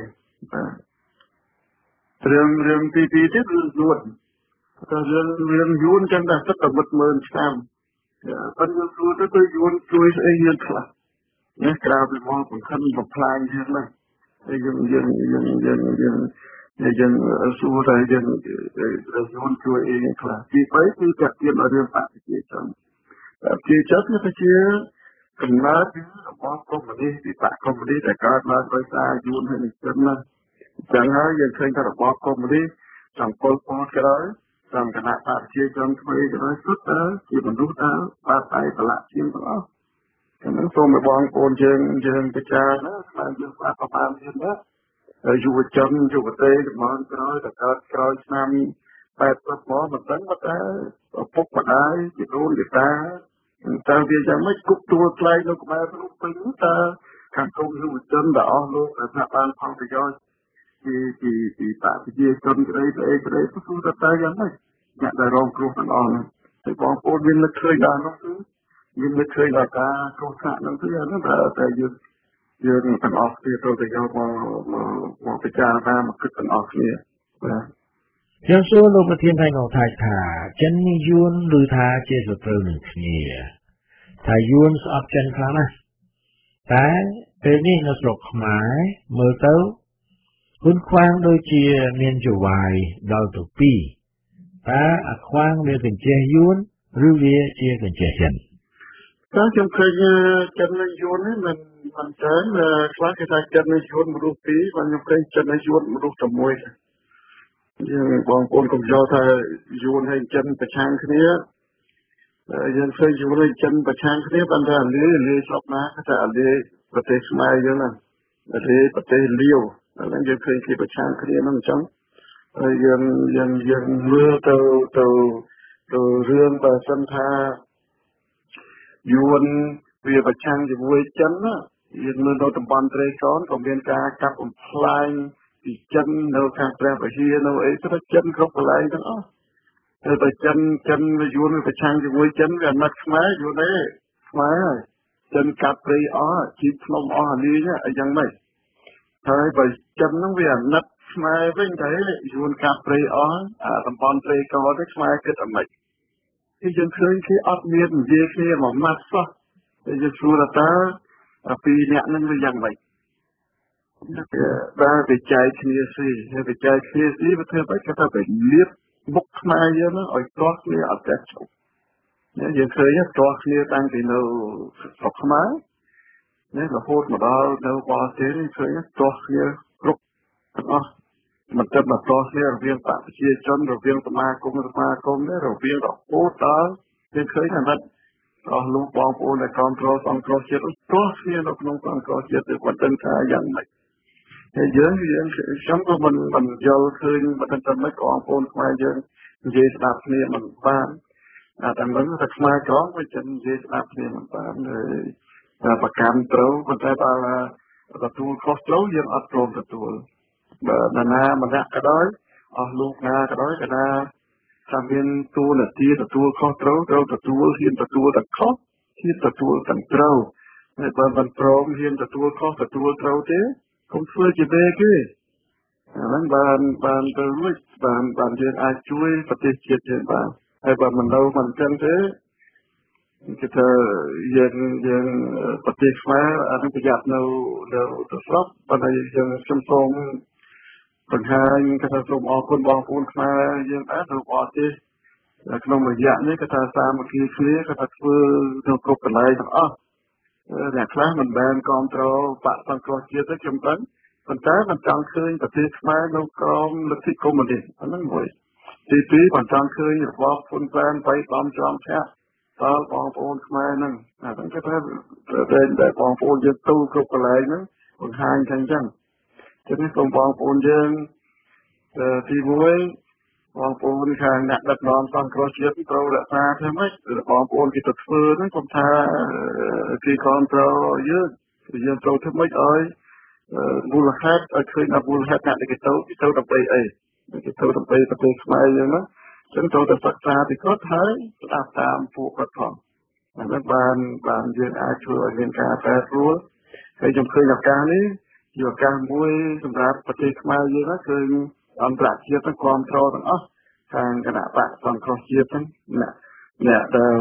[SPEAKER 3] រឿងរឿងទីពីរទៀតរឿងយួនតែរឿងរឿងយួនចឹងតែសិតតែមិត្តមើលឆ្នាំប៉ុន្តែយួនទៅយួនជួយស្អីយើងខ្លះនេះក្រៅពីមកបង្ខំបំផ្លាញយើងហ្នឹងយើងយើងយើងយើងយើងយើងសួរតែយើងយួនជួយអីខ្លះទីបីគឺចាក់ទៀតរឿងបព្វជិជនបព្វជិជនគឺជាកំណើតរបស់កុម្មុយនីសពីបកកុម្មុយនីសដែលកើតឡើងដោយសារយួនហើយនឹងចិនណាអញ្ចឹងហើយយើងឃើញថារបបកុម្មុយនីសចំពលពតក៏ដោយចំគណៈបព្វជិជនថ្មីក៏ដោយសុទ្ធតែជាមនុស្សដែលបាត់ដៃប្រឡាក់ជាងទាំងអស់ហ្នឹងសូមឲ្យបងប្អូនយើងយើងពិចារណាស្មានយើងស្អាតប្រហែលទៀតណាយុវជនយុវតីចំនួនក្រោយតែកើតក្រោយឆ្នាំแปดสิบមកមិនដឹងតែឪពុកម្ដាយជាដូនជាតាតើវាយ៉ាងម៉េចគប់ទួលថ្លៃនៅក្បែរភ្នំពេញតើខាងកូនយុវជនដែលអស់លោកថាបានផលប្រយោជន៍ពីពីពីបព្វជិជនក្តីស្អីក្តីគឺថាតើយ៉ាងម៉េចអ្នកដែលរងគ្រោះទាំងអស់ហ្នឹងហើយបងប្អូនមាននឹកឃើញដល់នោះគឺយើងនឹកឃើញដល់ការគ្រោះថ្នាក់ហ្នឹងគឺហ្នឹងតែតែយើងយើងទាំងអស់គ្នាត្រូវតែយកមកមកពិចារណាមកគិតទាំងអស់គ្នាបាទ
[SPEAKER 2] ខ្ញុំសួរលោកប្រធានថៃនោះថាថាចិននេះយួនឬថាជាសត្រូវនឹងគ្នាថាយួនស្អប់ចិនខ្លាំងណាស់តែពេលនេះនៅស្រុកខ្មែរមើលទៅហ៊ុនខ្វាងដូចជាមានចវាយដល់ទៅពីរតើអាខ្វាងវាកញ្ចេះយួនឬវាជាកញ្ចេះចិន
[SPEAKER 3] តែខ្ញុំឃើញចិននិងយួននេះមិនមិនច្រើនខ្លះគេថាចិននិងយួនមនុស្សពីរપણខ្ញុំឃើញចិននិងយួនមនុស្សតែមួយយើងបងប្អូនកុំយកថាយួនហើយចិនប្រឆាំងគ្នាយើងឃើញយួនហើយចិនប្រឆាំងគ្នាប៉ុន្តែអាលីលីស្រុកណាគេថាអាលីប្រទេសខ្មែរយើងណាអាលីប្រទេសលាវហ្នឹងយើងឃើញគេប្រឆាំងគ្នាហ្នឹងអញ្ចឹងហើយយើងយើងយើងមើលទៅទៅទៅរឿងបើសិនថាយួនវាប្រឆាំងជាមួយចិនណាយើងមើលនៅតំបន់ត្រេកនក៏មានការកាប់បំផ្លាញពីចិននៅខាងព្រះវិហារនៅអីទៅចិនគ្រប់កន្លែងទាំងអស់តែតែចិនចិនវាយួនវាប្រឆាំងជាមួយចិនវាអាណិតខ្មែរយួនទេខ្មែរចិនកាប់ព្រៃអស់ជីភ្នំអស់អាលីងអីយ៉ាងម៉េចហើយបើចិនហ្នឹងវាអាណិតខ្មែរវិញតែយួនកាប់ព្រៃអស់អាតំបន់ត្រេកនទេខ្មែរគិតអាម៉េចគឺយើងឃើញគេអត់មាននិយាយគ្នាមួយម៉ាត់សោះតែយើងសួរថាតើពីរអ្នកហ្នឹងវាយ៉ាងម៉េចបាទវិច័យគ្នាស៊ីហើយវិច័យគ្នាស៊ីវាធ្វើឲ្យគេថាទៅលៀបមុខខ្មែរយើងឲ្យទាស់គ្នាអត់តែឈប់យើងឃើញទាស់គ្នាតាំងពីនៅស្រុកខ្មែរនេះរហូតមកដល់នៅបរទេសនេះឃើញទាស់គ្នាគ្រប់ទាំងអស់មិនតែមកទាស់គ្នារវាងបព្វជិជនរវាងសមាគមសមាគមនេះរវាងរហូតដល់យើងឃើញថាមិនអស់លោកបងប្អូនដែលគ្រប់គ្រងសង្គ្រោះជាតិទាស់គ្នានៅក្នុងសង្គ្រោះជាតិទៅមិនដឹងថាយ៉ាងម៉េចហើយយើងយើងខ្ញុំក៏មិនមិនយល់ឃើញមិនដឹងថាម៉េចបងប្អូនខ្មែរយើងនិយាយស្ដាប់គ្នាមិនបានអាតែមិនថាខ្មែរក្រមវាចិននិយាយស្ដាប់គ្នាមិនបានហើយប្រកាន់ត្រូវប៉ុន្តែបើទទួលខុសត្រូវយើងអត់ព្រមទទួលបើណាណាម្នាក់ក៏ដោយអស់លោកណាក៏ដោយក៏ណាថាមានទូនាទីទទួលខុសត្រូវត្រូវទទួលហ៊ានទទួលទាំងខុសហ៊ានទទួលទាំងត្រូវហើយបើមិនព្រមហ៊ានទទួលខុសទទួលត្រូវទេកុំធ្វើជាបែកទេអាហ្នឹងបានបានទៅរួចបានបានយើងអាចជួយប្រទេសជាតិយើងបានហើយបើមិននៅមិនចឹងទេគេថាយើងយើងប្រទេសខ្មែរអានឹងប្រយ័ត្ននៅនៅទៅស្រុកប៉ុន្តែយើងខ្ញុំសូមបង្ហាញគេថាសូមអរគុណបងប្អូនខ្មែរយើងដែរនៅបរទេសក្នុងរយៈនេះគេថាសាមគ្គីគ្នាគេថាធ្វើនៅគ្រប់កន្លែងទាំងអស់អ្នកខ្លះមិនបានគ្រប់គ្រងបកសង្គ្រោះជាតិទេខ្ញុំដឹងប៉ុន្តែមិនចង់ឃើញប្រទេសខ្មែរនៅក្រោមលទ្ធិកុម្មុយនីសអាហ្នឹងមួយទីពីរមិនចង់ឃើញរបបហ៊ុនសែនបៃបំចំឆាក់តើបងប្អូនខ្មែរហ្នឹងអាហ្នឹងគេថាតែបងប្អូនយើងទូគ្រប់កន្លែងហ្នឹងបង្ហាញថាអញ្ចឹងចឹងសូមបងប្អូនយើងទីមួយបងប្អូនខាងអ្នកដឹកនាំសង្គ្រោះជាតិត្រូវរក្សាធ្វើម៉េចបងប្អូនគេទៅធ្វើហ្នឹងខ្ញុំថាគេគ្រប់គ្រងយើងយើងត្រូវធ្វើម៉េចឲ្យមូលហេតុឲ្យឃើញថាមូលហេតុអ្នកគេទៅគេទៅដើម្បីអីគេទៅដើម្បីប្រទេសខ្មែរយើងហ្នឹងចឹងត្រូវតែសិក្សាពីគាត់ហើយស្ដាប់តាមពួកគាត់ផងអានេះបានបានយើងអាចជួយឲ្យមានការប្រែប្រួលហើយខ្ញុំឃើញឱកាសនេះជាឱកាសមួយសម្រាប់ប្រទេសខ្មែរយើងណាគឺអន្តរជាតិទាំងគ្រប់គ្រងទាំងអស់ខាងគណៈបកសង្គ្រោះជាតិហ្នឹងអ្នកអ្នកដែល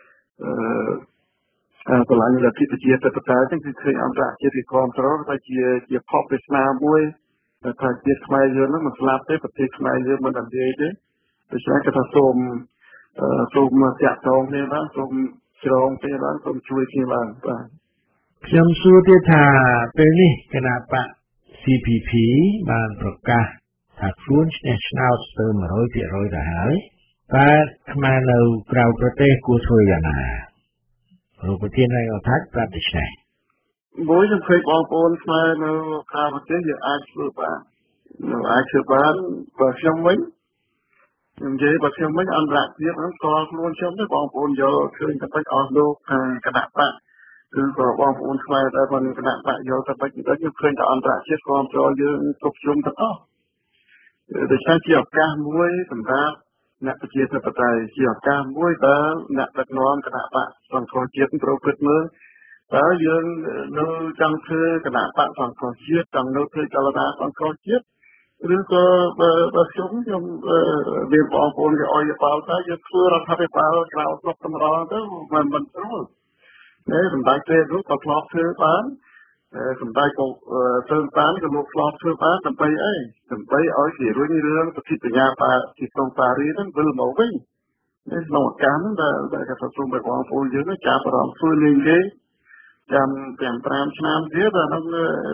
[SPEAKER 3] អឺតម្លៃលទ្ធិប្រជាធិបតេយ្យហ្នឹងគឺឃើញអន្តរជាតិគេគ្រប់គ្រងតែជាជាភពវាសនាមួយថាជាតិខ្មែរយើងហ្នឹងមិនស្លាប់ទេប្រទេសខ្មែរយើងមិនអត់និយាយទេដូច្នេះគេថាសូមសូមតាក់ទងគ្នាបានសូមជ្រងគ្នាបានសូមជួយគ្នាបានបាទ
[SPEAKER 2] ខ្ញុំសួរទៀតថាពេលនេះគណៈបក C P P បានប្រកាសថាខ្លួនឈ្នះឆ្នោតស្ទើរ one hundred percent ទៅហើយតែខ្មែរនៅក្រៅប្រទេសគួរធ្វើយ៉ាងណាលោកប្រធាននាយកដ្ឋានប្រាប់ដូច្នេះ
[SPEAKER 3] មួយខ្ញុំឃើញបងប្អូនខ្មែរនៅក្រៅប្រទេសយើងអាចធ្វើបានអាចធ្វើបានបើខ្ញុំវិញខ្ញុំនិយាយបើខ្ញុំវិញអន្តរជាតិហ្នឹងស្គាល់ខ្លួនខ្ញុំទេបងប្អូនយកឃើញតែពេចអស់លោកខាងគណៈបកគឺក៏បងប្អូនខ្មែរដែលបានគណៈបកយកតែពេចទៅខ្ញុំឃើញតែអន្តរជាតិគ្រប់គ្រងយើងគ្រប់ជុំទាំងអស់ដូច្នេះជាឱកាសមួយសម្រាប់អ្នកប្រជាធិបតេយ្យជាឱកាសមួយដែលអ្នកដឹកនាំគណៈបកសង្គ្រោះជាតិត្រូវគិតមើលតើយើងនៅចង់ធ្វើគណៈបកសង្គ្រោះជាតិចង់នៅធ្វើចលនាសង្គ្រោះជាតិឬក៏បើខ្ញុំខ្ញុំមានបងប្អូនគេអោយយោបល់ថាយើងធ្វើរដ្ឋាភិបាលក្រៅស្រុកតម្រល់ទៅមិនមិនស្រួលតែសម្ដេចព្រះលោកក៏ធ្លាប់ធ្វើបានសម្ដេចក៏ធ្វើបានក៏លោកធ្លាប់ធ្វើបានដើម្បីអីដើម្បីឲ្យគេរុញរឿងសន្ធិសញ្ញាបាទីក្រុងប៉ារីសហ្នឹងវិលមកវិញនេះក្នុងឱកាសហ្នឹងដែលដែលគេថាសូមឲ្យបងប្អូនយើងចាប់អារម្មណ៍ធ្វើលេងគេចាំទាំងfiveឆ្នាំទៀតអាហ្នឹង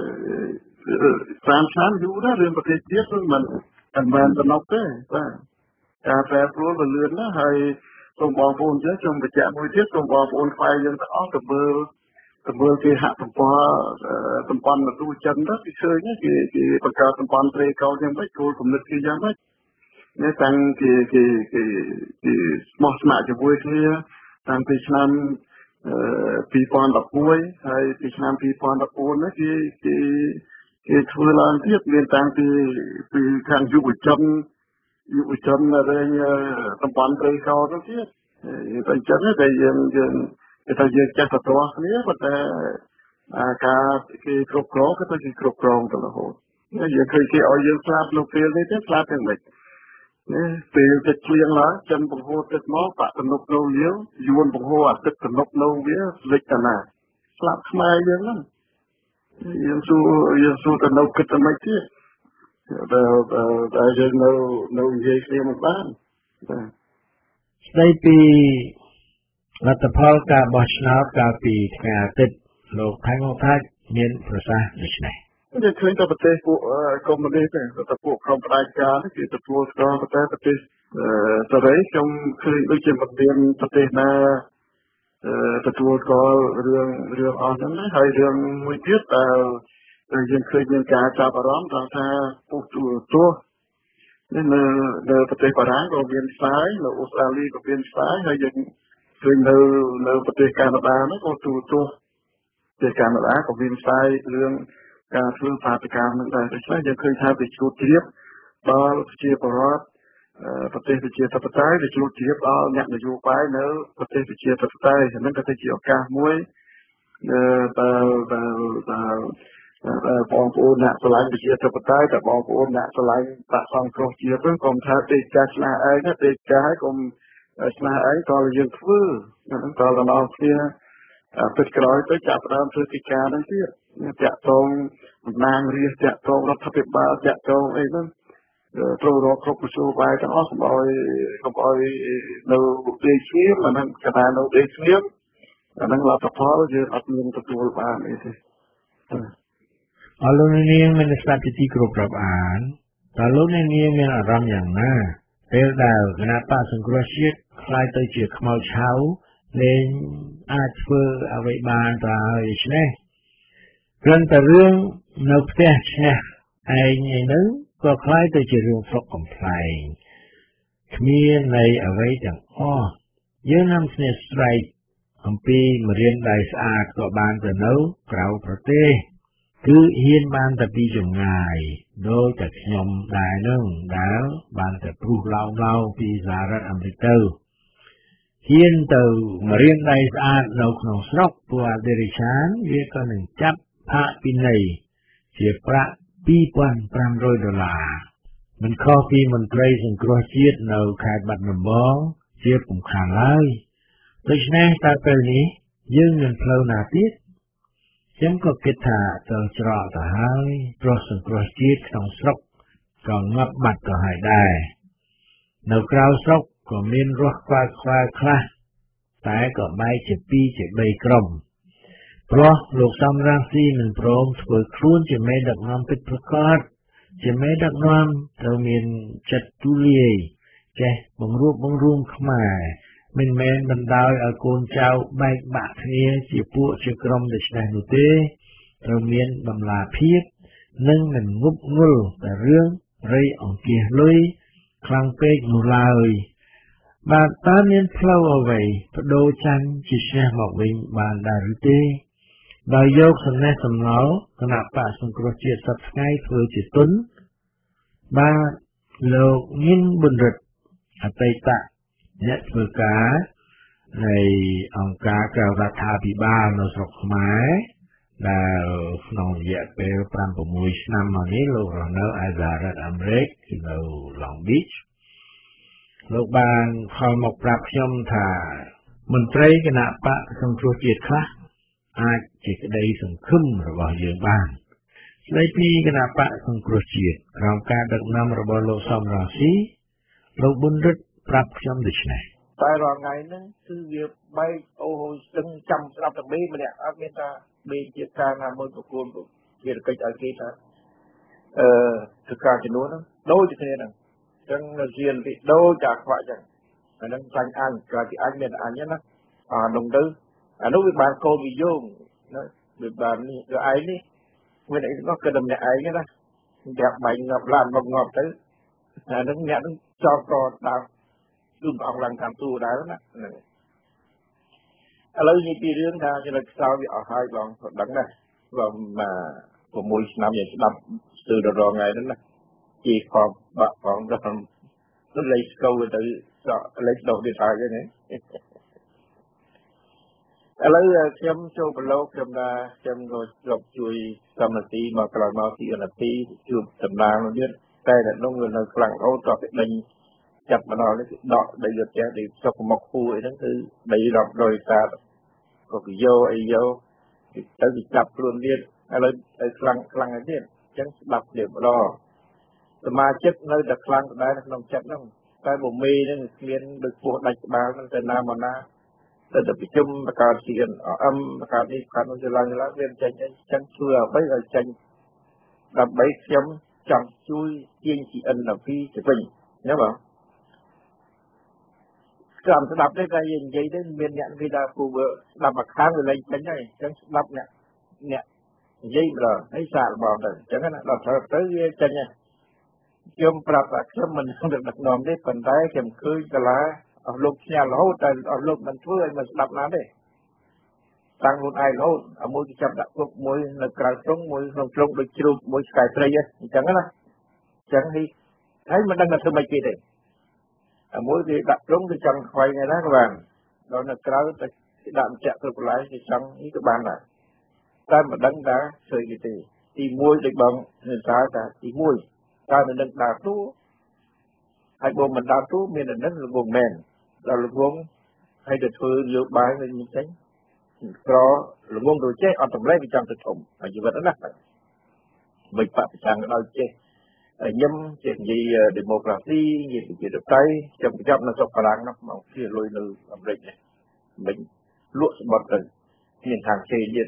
[SPEAKER 3] fiveឆ្នាំយូរណាស់រឿងប្រទេសជាតិមិនមិនមែនតំណប់ទេបាទការប្រែប្រួលវាលឿនណាស់ហើយសូមបងប្អូនយើងខ្ញុំបញ្ជាក់មួយទៀតសូមបងប្អូនខ្មែរយើងទាំងអស់ទៅមើលទៅមើលគេហាក់ទំព័រតំបន់នគរចិនទៅគេឃើញគេគេបង្កើតតំបន់ព្រៃកោយ៉ាងម៉េចគោលគំនិតគេយ៉ាងម៉េចនេះតាំងគេគេគេគេស្មោះស្ម័គ្រជាមួយគ្នាតាំងពីឆ្នាំtwo thousand elevenហើយពីឆ្នាំtwo thousand fourteenនេះគេគេគេធ្វើឡើងទៀតមានតាំងពីពីខាងយុវជនយុវជននៅតំបន់ព្រៃកោទៅទៀតតែអញ្ចឹងតែយើងយើងគេថាយើងចេះទៅទាស់គ្នាប៉ុន្តែការគេគ្រប់គ្រងគឺទៅគេគ្រប់គ្រងទៅរហូតយើងឃើញគេឲ្យយើងស្លាប់នៅពេលនេះទេស្លាប់យ៉ាងម៉េចនេះពេលទឹកភ្លៀងឡើងចិនបង្ហូរទឹកមកបាក់ទំនប់នៅលាវយួនបង្ហូរអាទឹកទំនប់នៅវាស្លេចតាណាស្លាប់ខ្មែរយើងហ្នឹងយើងសួរយើងសួរទៅនៅគិតតែមិនទៀតដែលដែលយើងនៅនៅនិយាយគ្នាមិនបានបាទ
[SPEAKER 2] ស្ដីពីលទ្ធផលការបោះឆ្នោតកាលពីថ្ងៃអាទិត្យលោកថៃមកថាមានប្រសាសន៍ដូចនេះ
[SPEAKER 3] យើងឃើញតែប្រទេសពួកកុម្មុយនីសទេតែពួកក្រុមផ្ដាច់ការគេទទួលស្គាល់តែប្រទេសសេរីខ្ញុំឃើញដូចជាមិនមានប្រទេសណាទទួលស្គាល់រឿងរឿងអស់ហ្នឹងហើយរឿងមួយទៀតតែយើងឃើញមានការចាប់អារម្មណ៍ថាពុះទូរទស្សន៍នៅនៅប្រទេសបារាំងក៏មានផ្សាយនៅអូស្ត្រាលីក៏មានផ្សាយហើយយើងឃើញនៅនៅប្រទេសកាណាដាហ្នឹងក៏ទូរទស្សន៍ប្រទេសកាណាដាក៏មានផ្សាយរឿងការធ្វើបាតកម្មនឹងដែរដូច្នេះយើងឃើញថាវាជួបជ្រាបដល់ប្រជាពលរដ្ឋប្រទេសប្រជាធិបតេយ្យវាជួបជ្រាបដល់អ្នកនយោបាយនៅប្រទេសប្រជាធិបតេយ្យហ្នឹងក៏ទៅជាឱកាសមួយដែលដែលដែលបងប្អូនអ្នកឆ្លាញ់ប្រជាធិបតេយ្យតែបងប្អូនអ្នកឆ្លាញ់បកសង្គ្រោះជាតិហ្នឹងកុំថាទេការឆ្លាស់ឯងទេការឲ្យកុំឆ្លាស់ឯងក៏យើងធ្វើហ្នឹងក៏ដល់គ្នាពេលក្រោយទៅចាប់ផ្ដើមធ្វើកិច្ចការហ្នឹងទៀតតាក់ទងតំណាងរាស្ត្រតាក់ទងរដ្ឋាភិបាលតាក់ទងអីហ្នឹងត្រូវរកគ្រប់មធ្យោបាយទាំងអស់កុំឲ្យកុំឲ្យនៅដេកស្ងៀមអាហ្នឹងកណ្ដាលនៅដេកស្ងៀមអាហ្នឹងលទ្ធផលយើងអត់មានទទួលបានអីទេ
[SPEAKER 2] អរលោកនាងមានស្ដាប់ពីទីគ្រប់រាប់អានតើលោកនាងមានអារម្មណ៍យ៉ាងណាពេលដែលគណៈបកសង្គ្រោះជាតិខ្លាយទៅជាខ្មោចឆៅលែងអាចធ្វើអ្វីបានទៅហើយដូច្នេះគ្រាន់តែរឿងនៅផ្ទះឈ្នះឯងឯនោះក៏ខ្លាយទៅជារឿងស្រុកកំ pl ែងគ្មាននៃអ្វីទាំងអស់យើងនាំគ្នាស្រែកអំពីមរៀនដៃស្អាតក៏បានទៅនៅក្រៅប្រទេសគឺហ៊ានបានតែពីចម្ងាយដោយតែខ្ញុំដែរនឹងដែលបានតែព្រុសឡោមឡោមពីសហរដ្ឋអាមេរិកទៅហ៊ានទៅមរៀនដៃស្អាតនៅក្នុងស្រុកពួកអធិរាជខានវាក៏នឹងចាប់ផាកពិន័យជាប្រាក់ពីរពាន់ប្រាំរយដុល្លារមិនខុសពីមន្ត្រីសង្គ្រោះជាតិនៅខេត្តបាត់ដំបងជាពំខានឡើយដូច្នេះតើពេលនេះយើងមានផ្លូវណាទៀតខ្ញុំក៏គិតថាទៅច្រកទៅហើយព្រោះសង្គ្រោះជាតិក្នុងស្រុកក៏ងាប់បាត់ទៅហើយដែរនៅក្រៅស្រុកក៏មានរស់ខ្វល់ខ្វាយខ្លះតែក៏បែកជាពីរជាបីក្រុមព្រោះលោកសំរងស៊ីមិនព្រមធ្វើខ្លួនជាមេដឹកនាំពិតប្រាកដជាមេដឹកនាំត្រូវមានចិត្តទូលាយចេះបង្រួបបង្រួមខ្មែរមិនមែនបណ្ដោយឲ្យកូនចៅបែកបាក់គ្នាជាពួកជាក្រុមដូច្នេះនោះទេត្រូវមានតម្លាភាពនិងមិនងប់ងល់តែរឿងរៃអង្គាសលុយខ្លាំងពេកនោះឡើយបាទតើមានផ្លូវអ្វីបដូរចាញ់ជាឈ្នះមកវិញបានដែរឬទេដោយយកសំណេះសំណល់គណៈបកសង្គ្រោះជាតិសប្តាហ៍ថ្ងៃធ្វើជាទុនបាទលោកញិនប៊ុនរិទ្ធអតីតអ្នកធ្វើការនៃអង្គការក្រៅរដ្ឋាភិបាលនៅស្រុកខ្មែរដែលក្នុងរយៈពេលប្រាំប្រាំមួយឆ្នាំមកនេះលោករស់នៅឯសហរដ្ឋអាមេរិកនៅ Long Beach លោកបានខលមកប្រាប់ខ្ញុំថាមន្ត្រីគណៈបកសង្គ្រោះជាតិខ្លះអាចជាក្តីសង្ឃឹមរបស់យើងបានស្ដីពីគណៈបកសង្គ្រោះជាតិក្រោមការដឹកនាំរបស់លោកសំរងស៊ីលោកប៊ុនរិទ្ធប្រាប់ខ្ញុំដូចនេះ
[SPEAKER 4] តែរាល់ថ្ងៃហ្នឹងគឺវាបែកអូស្ទឹងចាំស្ដាប់តែមេម្នាក់អត់មានថាមេជាការណាមួយប្រគល់ភារកិច្ចឲ្យគេថាអឺធ្វើការចំនួនហ្នឹងដូចគ្នាហ្នឹងអញ្ចឹងនៅរៀនពីដូចតែខ្វាក់អញ្ចឹងអាហ្នឹងចាញ់អញក្រៅពីអញមានអញណាអានោះទៅអានោះវាបានកូនវិយោងណាវាបាននេះទៅឯងនេះមានអីនោះគឺតែម្នាក់ឯងណាតែបាញ់ងាប់ឡានមកងាប់ទៅអាហ្នឹងអ្នកហ្នឹងចោលកដើមគឺព្រះអង្គឡើងតាមទូដែរណាឥឡូវនិយាយពីរឿងថាចំណុចខ្សោយវាអស់ហើយបងក៏ដឹងដែរបងមក៦ឆ្នាំយើងស្ដាប់ស្ទើរដល់រងថ្ងៃហ្នឹងណាជីផងបាក់ផងដល់ទៅលេខស្គូទៅលេខដកទៀតហើយហ្នឹងឥឡូវខ្ញុំចូលប្រឡូកខ្ញុំថាខ្ញុំក៏ស្រុកជួយកម្មនាទីមកក្រោយមកពីនាទីជួបតំណាងទៀតតែតែនោះនៅខ្លាំងរហូតដល់ទៅដេញចាប់មកដល់នេះដកដីយកផ្ទះដីសុកមកគូអីហ្នឹងគឺដីរាប់រយតាក៏គេយកអីយកទៅគេចាប់ខ្លួនទៀតឥឡូវទៅខ្លាំងខ្លាំងហើយទៀតអញ្ចឹងស្ដាប់ទៀតម្ដងសមាជិកនៅតែខ្លាំងដដែលក្នុងចិត្តហ្នឹងតែបើមេហ្នឹងគ្មានដូចពោះដាច់ក្បាលហ្នឹងទៅណាមកណាទៅទៅប្រជុំបកកើតជាអឹមបកកើតនេះបកកើតនោះទៅឡើងឡើងវាចេញអញ្ចឹងធ្វើអ្វីឲ្យចេញដើម្បីខ្ញុំចង់ជួយទាញ ជី អិន ដល់ពីទៅវិញណាបងចាំស្ដាប់ទេតែនិយាយទៅមានអ្នកគេថាគូស្ដាប់មួយខាងវាលែងពេញហើយអញ្ចឹងស្ដាប់អ្នកអ្នកនិយាយម្ដងហើយសាកល្បងទៅអញ្ចឹងណាដល់ត្រូវទៅវាចេញហើយខ្ញុំប្រាប់ថាខ្ញុំមិនដឹងដឹកនាំទេប៉ុន្តែខ្ញុំឃើញកាលាអស់លោកផ្ញើរហូតតែអស់លោកមិនធ្វើឲ្យមិនស្ដាប់ណាទេតាំងខ្លួនឯងរហូតឲ្យមួយគេចាប់ដាក់គុកមួយនៅក្រៅទ្រុងមួយក្នុងទ្រុងដូចជ្រូកមួយស្កាយព្រៃអញ្ចឹងណាអញ្ចឹងហើយមិនដឹងថាធ្វើម៉េចគេទេមួយគេដាក់ទ្រុងគេចង់ខ្វែងឯណាក៏បានដល់នៅក្រៅតែគេដាក់ម្ចាក់គ្រប់កន្លែងគេចង់នេះក៏បានដែរតែមិនដឹងថាធ្វើគេទេទីមួយដូចបងនិយាយថាទីមួយតើមិនដឹងដើរទូហើយបងមិនដើរទូមានតែនឹងល្ងងមែនដល់ល្ងងហើយទៅធ្វើលើបាយវិញមិនចេញក្រល្ងងទៅចេះអត់តម្លែងវាចង់ទៅធំហើយជីវិតណាមិនបប្រចាំដល់ចេះខ្ញុំជានិយាយ democracy និយាយប្រជាធិបតេយ្យខ្ញុំប្រចាំនៅស្រុកបារាំងនោះមកជាលុយនៅអាមេរិកនេះមិញលក់សម្បត្តិទៅមានខាងជេទៀតស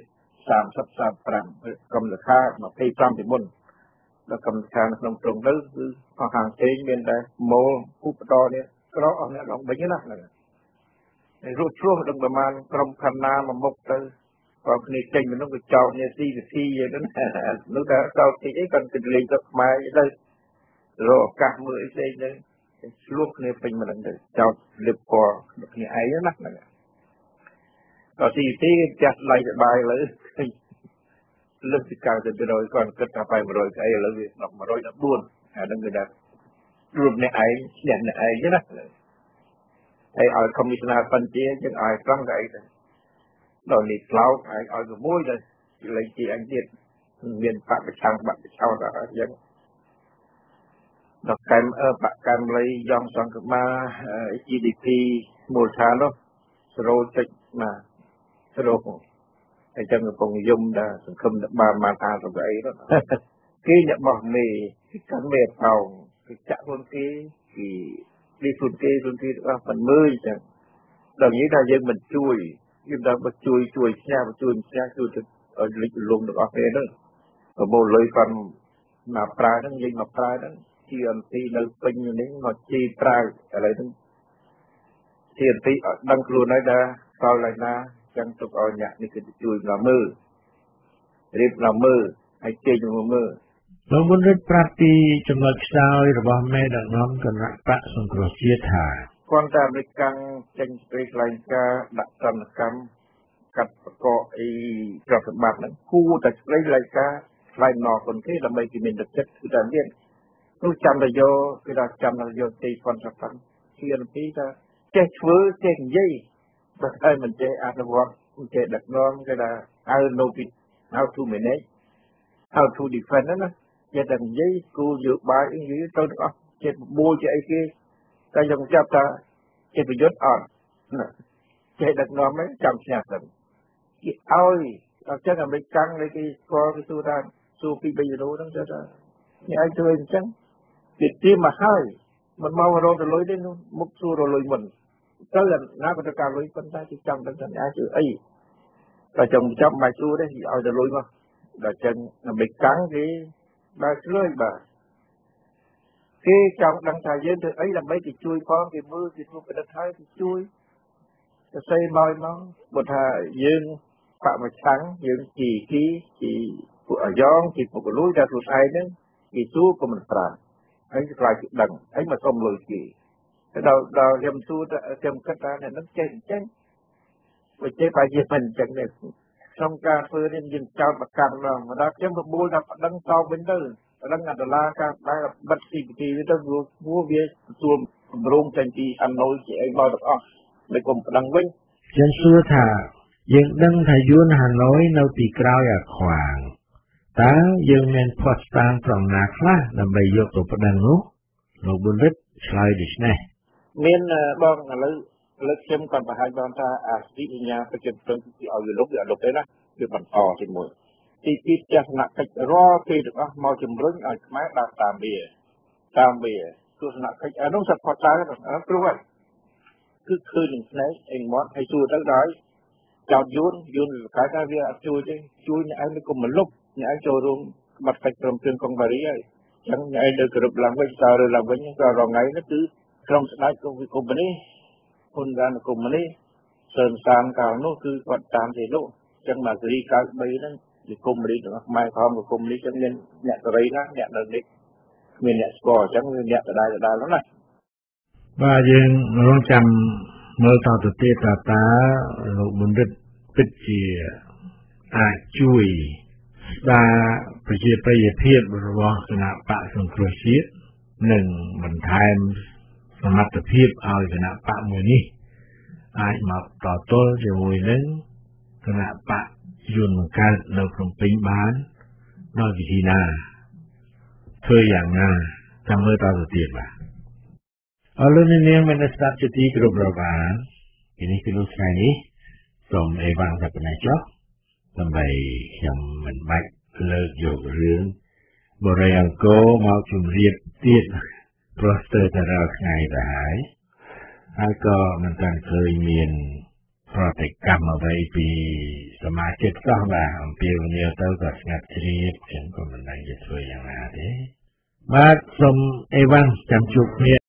[SPEAKER 4] สามสิบสามปรังกำลังค่ามาเพย์ปรังที่บนแล้วกำลังค่าในตรงตรงนั้นคือพอห่างเองเป็นแต่โมผู้ปตอเนี่ยก็เราเอาเนี่ยลองไปยังไงเลยในรูปช่วงตรงประมาณกรมคันนามาบกเตอพอคนนี้เก่งมันต้องไปเจ้าเนี่ยซีซีอย่างนั้นนึกแต่เจ้าที่ไอ้คนติดเลยจะมาได้รอกะมือไอ้เองเนี่ยลูกเนี่ยเป็นมันเลยเจ้าเล็บคอเนี่ยไอ้นั่นนะก็ซีซีจัดไล่สบายเลยเรื่องที่การจะไปโดยก่อนก็จะไปมาโดยไอ้เลยหนักมาโดยหนักบุญอ่านั่นก็ได้รูปเนี่ยไอ้เนี่ยเนี่ยไอ้เนี่ยนะไอ้เอาคอมมิชนาปัญเจียจังไอ้ตั้งไอ้เราหลีกเล้าไอ้เอากระมุ้ยเลยเลยจีอันเดียดเวียนปะไปช่างปะไปเช่าอะไรอย่างดอกการเออปะการเลยยอมสั่งกับมาเอ่อ จี ดี พี มูลค่าเนาะสโลจิกมาสโลไอ้จังกับกงยมดาสังคมบามาตาตัวไอ้đó cái nhận bỏ mì cái cắn mệt tàu cái chạm con cái thì đi phun kê phun kê được phần mươi chẳng đồng ý là dân mình chui nhưng ta mà chui chui xe mà chui xe chui ở lịch luôn được ok đó ở bộ lưới phần mà prai đó dân mà prai đó thì anh thì nơi pin như đến ngọt chi prai ở đây đó thì anh thì đăng luôn đấy ra sau lại na chẳng tục ở nhàนี่คือจุยละมือรีบละมือให้เจยละมือ
[SPEAKER 2] ลงบนรถปราตีจำนวนชาวរបស់แม่ดังน้อมគណៈបកសង្គ្រោះជាតិថា
[SPEAKER 4] គាត់តែអមេរិកចេញស្រីខ្លាំងការដាក់សន្តិកម្មកាត់ប្រកបអីប្រតិបត្តិហ្នឹងគួរតែស្រីខ្លាំងការខ្លាំងណោคนគេដើម្បីគេមានទឹកចិត្តគឺតែមាននោះចាំតែយកគឺថាចាំតែយកទីផនសកម្មជាពីថាចេះធ្វើចេះនិយាយbut I mình chơi ăn được không? Mình chơi đặt ngon cái là how to know it, how to manage, how to defend đó. Chơi đằng giấy cô dược bài cái gì tôi được không? Chơi mua chơi kia, ta dùng chấp ta chơi bị dốt on, chơi đặt ngon mấy trăm nhà tận. Cái ơi, làm chắc là mấy căng lấy cái co cái su đan, su pi bây giờ đâu đó cho ta. Như ai chơi chắc, việc tim mà hai, mình mau rồi rồi lối đến múc su rồi lối mình. Tới là nó cóการลุยคนได้ที่จำตั้งแต่ไอ้ชื่อไอ้แต่จงจำมาชูได้ที่เอาจะลุยมาแต่จังbị cắn thì ba lưỡi bà khi trong đăng thời gian thì ấy là mấy cái chui con cái mưa thì không phải đất thái thì chui cái xây môi nó một hà dương phạm một sáng dương chỉ khí chỉ của gió chỉ của núi ra thuộc ai đấy chỉ chú của mình phản ấy là cái đằng ấy mà không lùi chỉ đầu đầu nhầm su nhầm cắt ra này nó chơi chơi và chơi bài gì mình chẳng được xong ca phơi nên nhìn cao bậc càng rồi mà đã chém một bôi đã đăng sau bên đó đăng ngặt la ca đã bắt xì thì nó vừa vừa về tuồng rung thành thì ăn nồi chị ấy bao được không để cùng đăng vinh
[SPEAKER 2] dân xưa thà dân đăng thầy yuan Hà Nội nấu tì cao à khoảng tá dân men phật sang from nạc lá làm bày dọc tổ bát đăng nốt nấu bún rít slide dish này
[SPEAKER 4] miền bong là lấy lấy xem còn phải hai con ta à đi nhà phải kiểm tra thì ở dưới lúc ở lúc đấy đóคือมันต่อที่มวยที่ที่จะหนักก็รอที่ถูกอ่ะมาจุ่มรุ่งอ่ะไม้ดาตามเบียตามเบียคือหนักก็อ่ะต้องสับพอตายก็ต้องอ่ะกล้วยคือคืนนี้เองมอสให้ช่วยตั้งได้จอดยุนยุนขายข้าวเบียช่วยช่ช่วยเนี่ยไอ้นี่ก็เหมือนลุกเนี่ยไอ้โจรมบัดไปตรงเชิงกองบารีไอ้ฉันเนี่ยไอ้เด็กกระดูกหลังไว้ตาเรือหลังไว้เนี่ยก็รอไงนั่นคือtrong đại công việc của mình hôn ra của mình sơn sang cả nó cứ còn tạm thì nó chẳng mà đi cả bây đó thì cùng đi được mai không của cùng đi chẳng nên nhận từ đây đó nhận được đi mình nhận score chẳng nhận từ đây từ đây lắm này
[SPEAKER 2] và riêng nó chăm mơ tao từ tiết ta ta lục bún đứt bít chỉ à chui và bây giờ bây giờ thiệt rồi cái nào bạn không thừa xiếtหนึ่งมันทายสมรรถภาพเอาขณะปะมวยนี่อาจมาต่อต้นจะมวยนั้นขณะปะยุนการเราคงเป็นบ้านนอกวิธีนาเธออย่างน่าจำเมื่อตาสุดเตียนบ่าเอาเรื่องนี้มันจะสับจุดที่กรุบระบาดทีนี้คือลูกชายนี้ส่งไอ้บางสัปดาห์จ๊อกทำไมยังมันไม่เลิกโยกเรื่องบริยังโกมาจุ่มเรียบเตี้ยโปรสเตอร์แต่เราไงแต่หายแล้วก็มันการเคยมีนប្រតិកម្មអ្វីពីសមាជិកសោះបាទអំពីវនីទៅក៏ស្ងាត់ជ្រាបខ្ញុំក៏មិនដឹងจะធ្វើយ៉ាងណាទេបាទសូមអេវ៉ាន់ចាំជួបគ្នា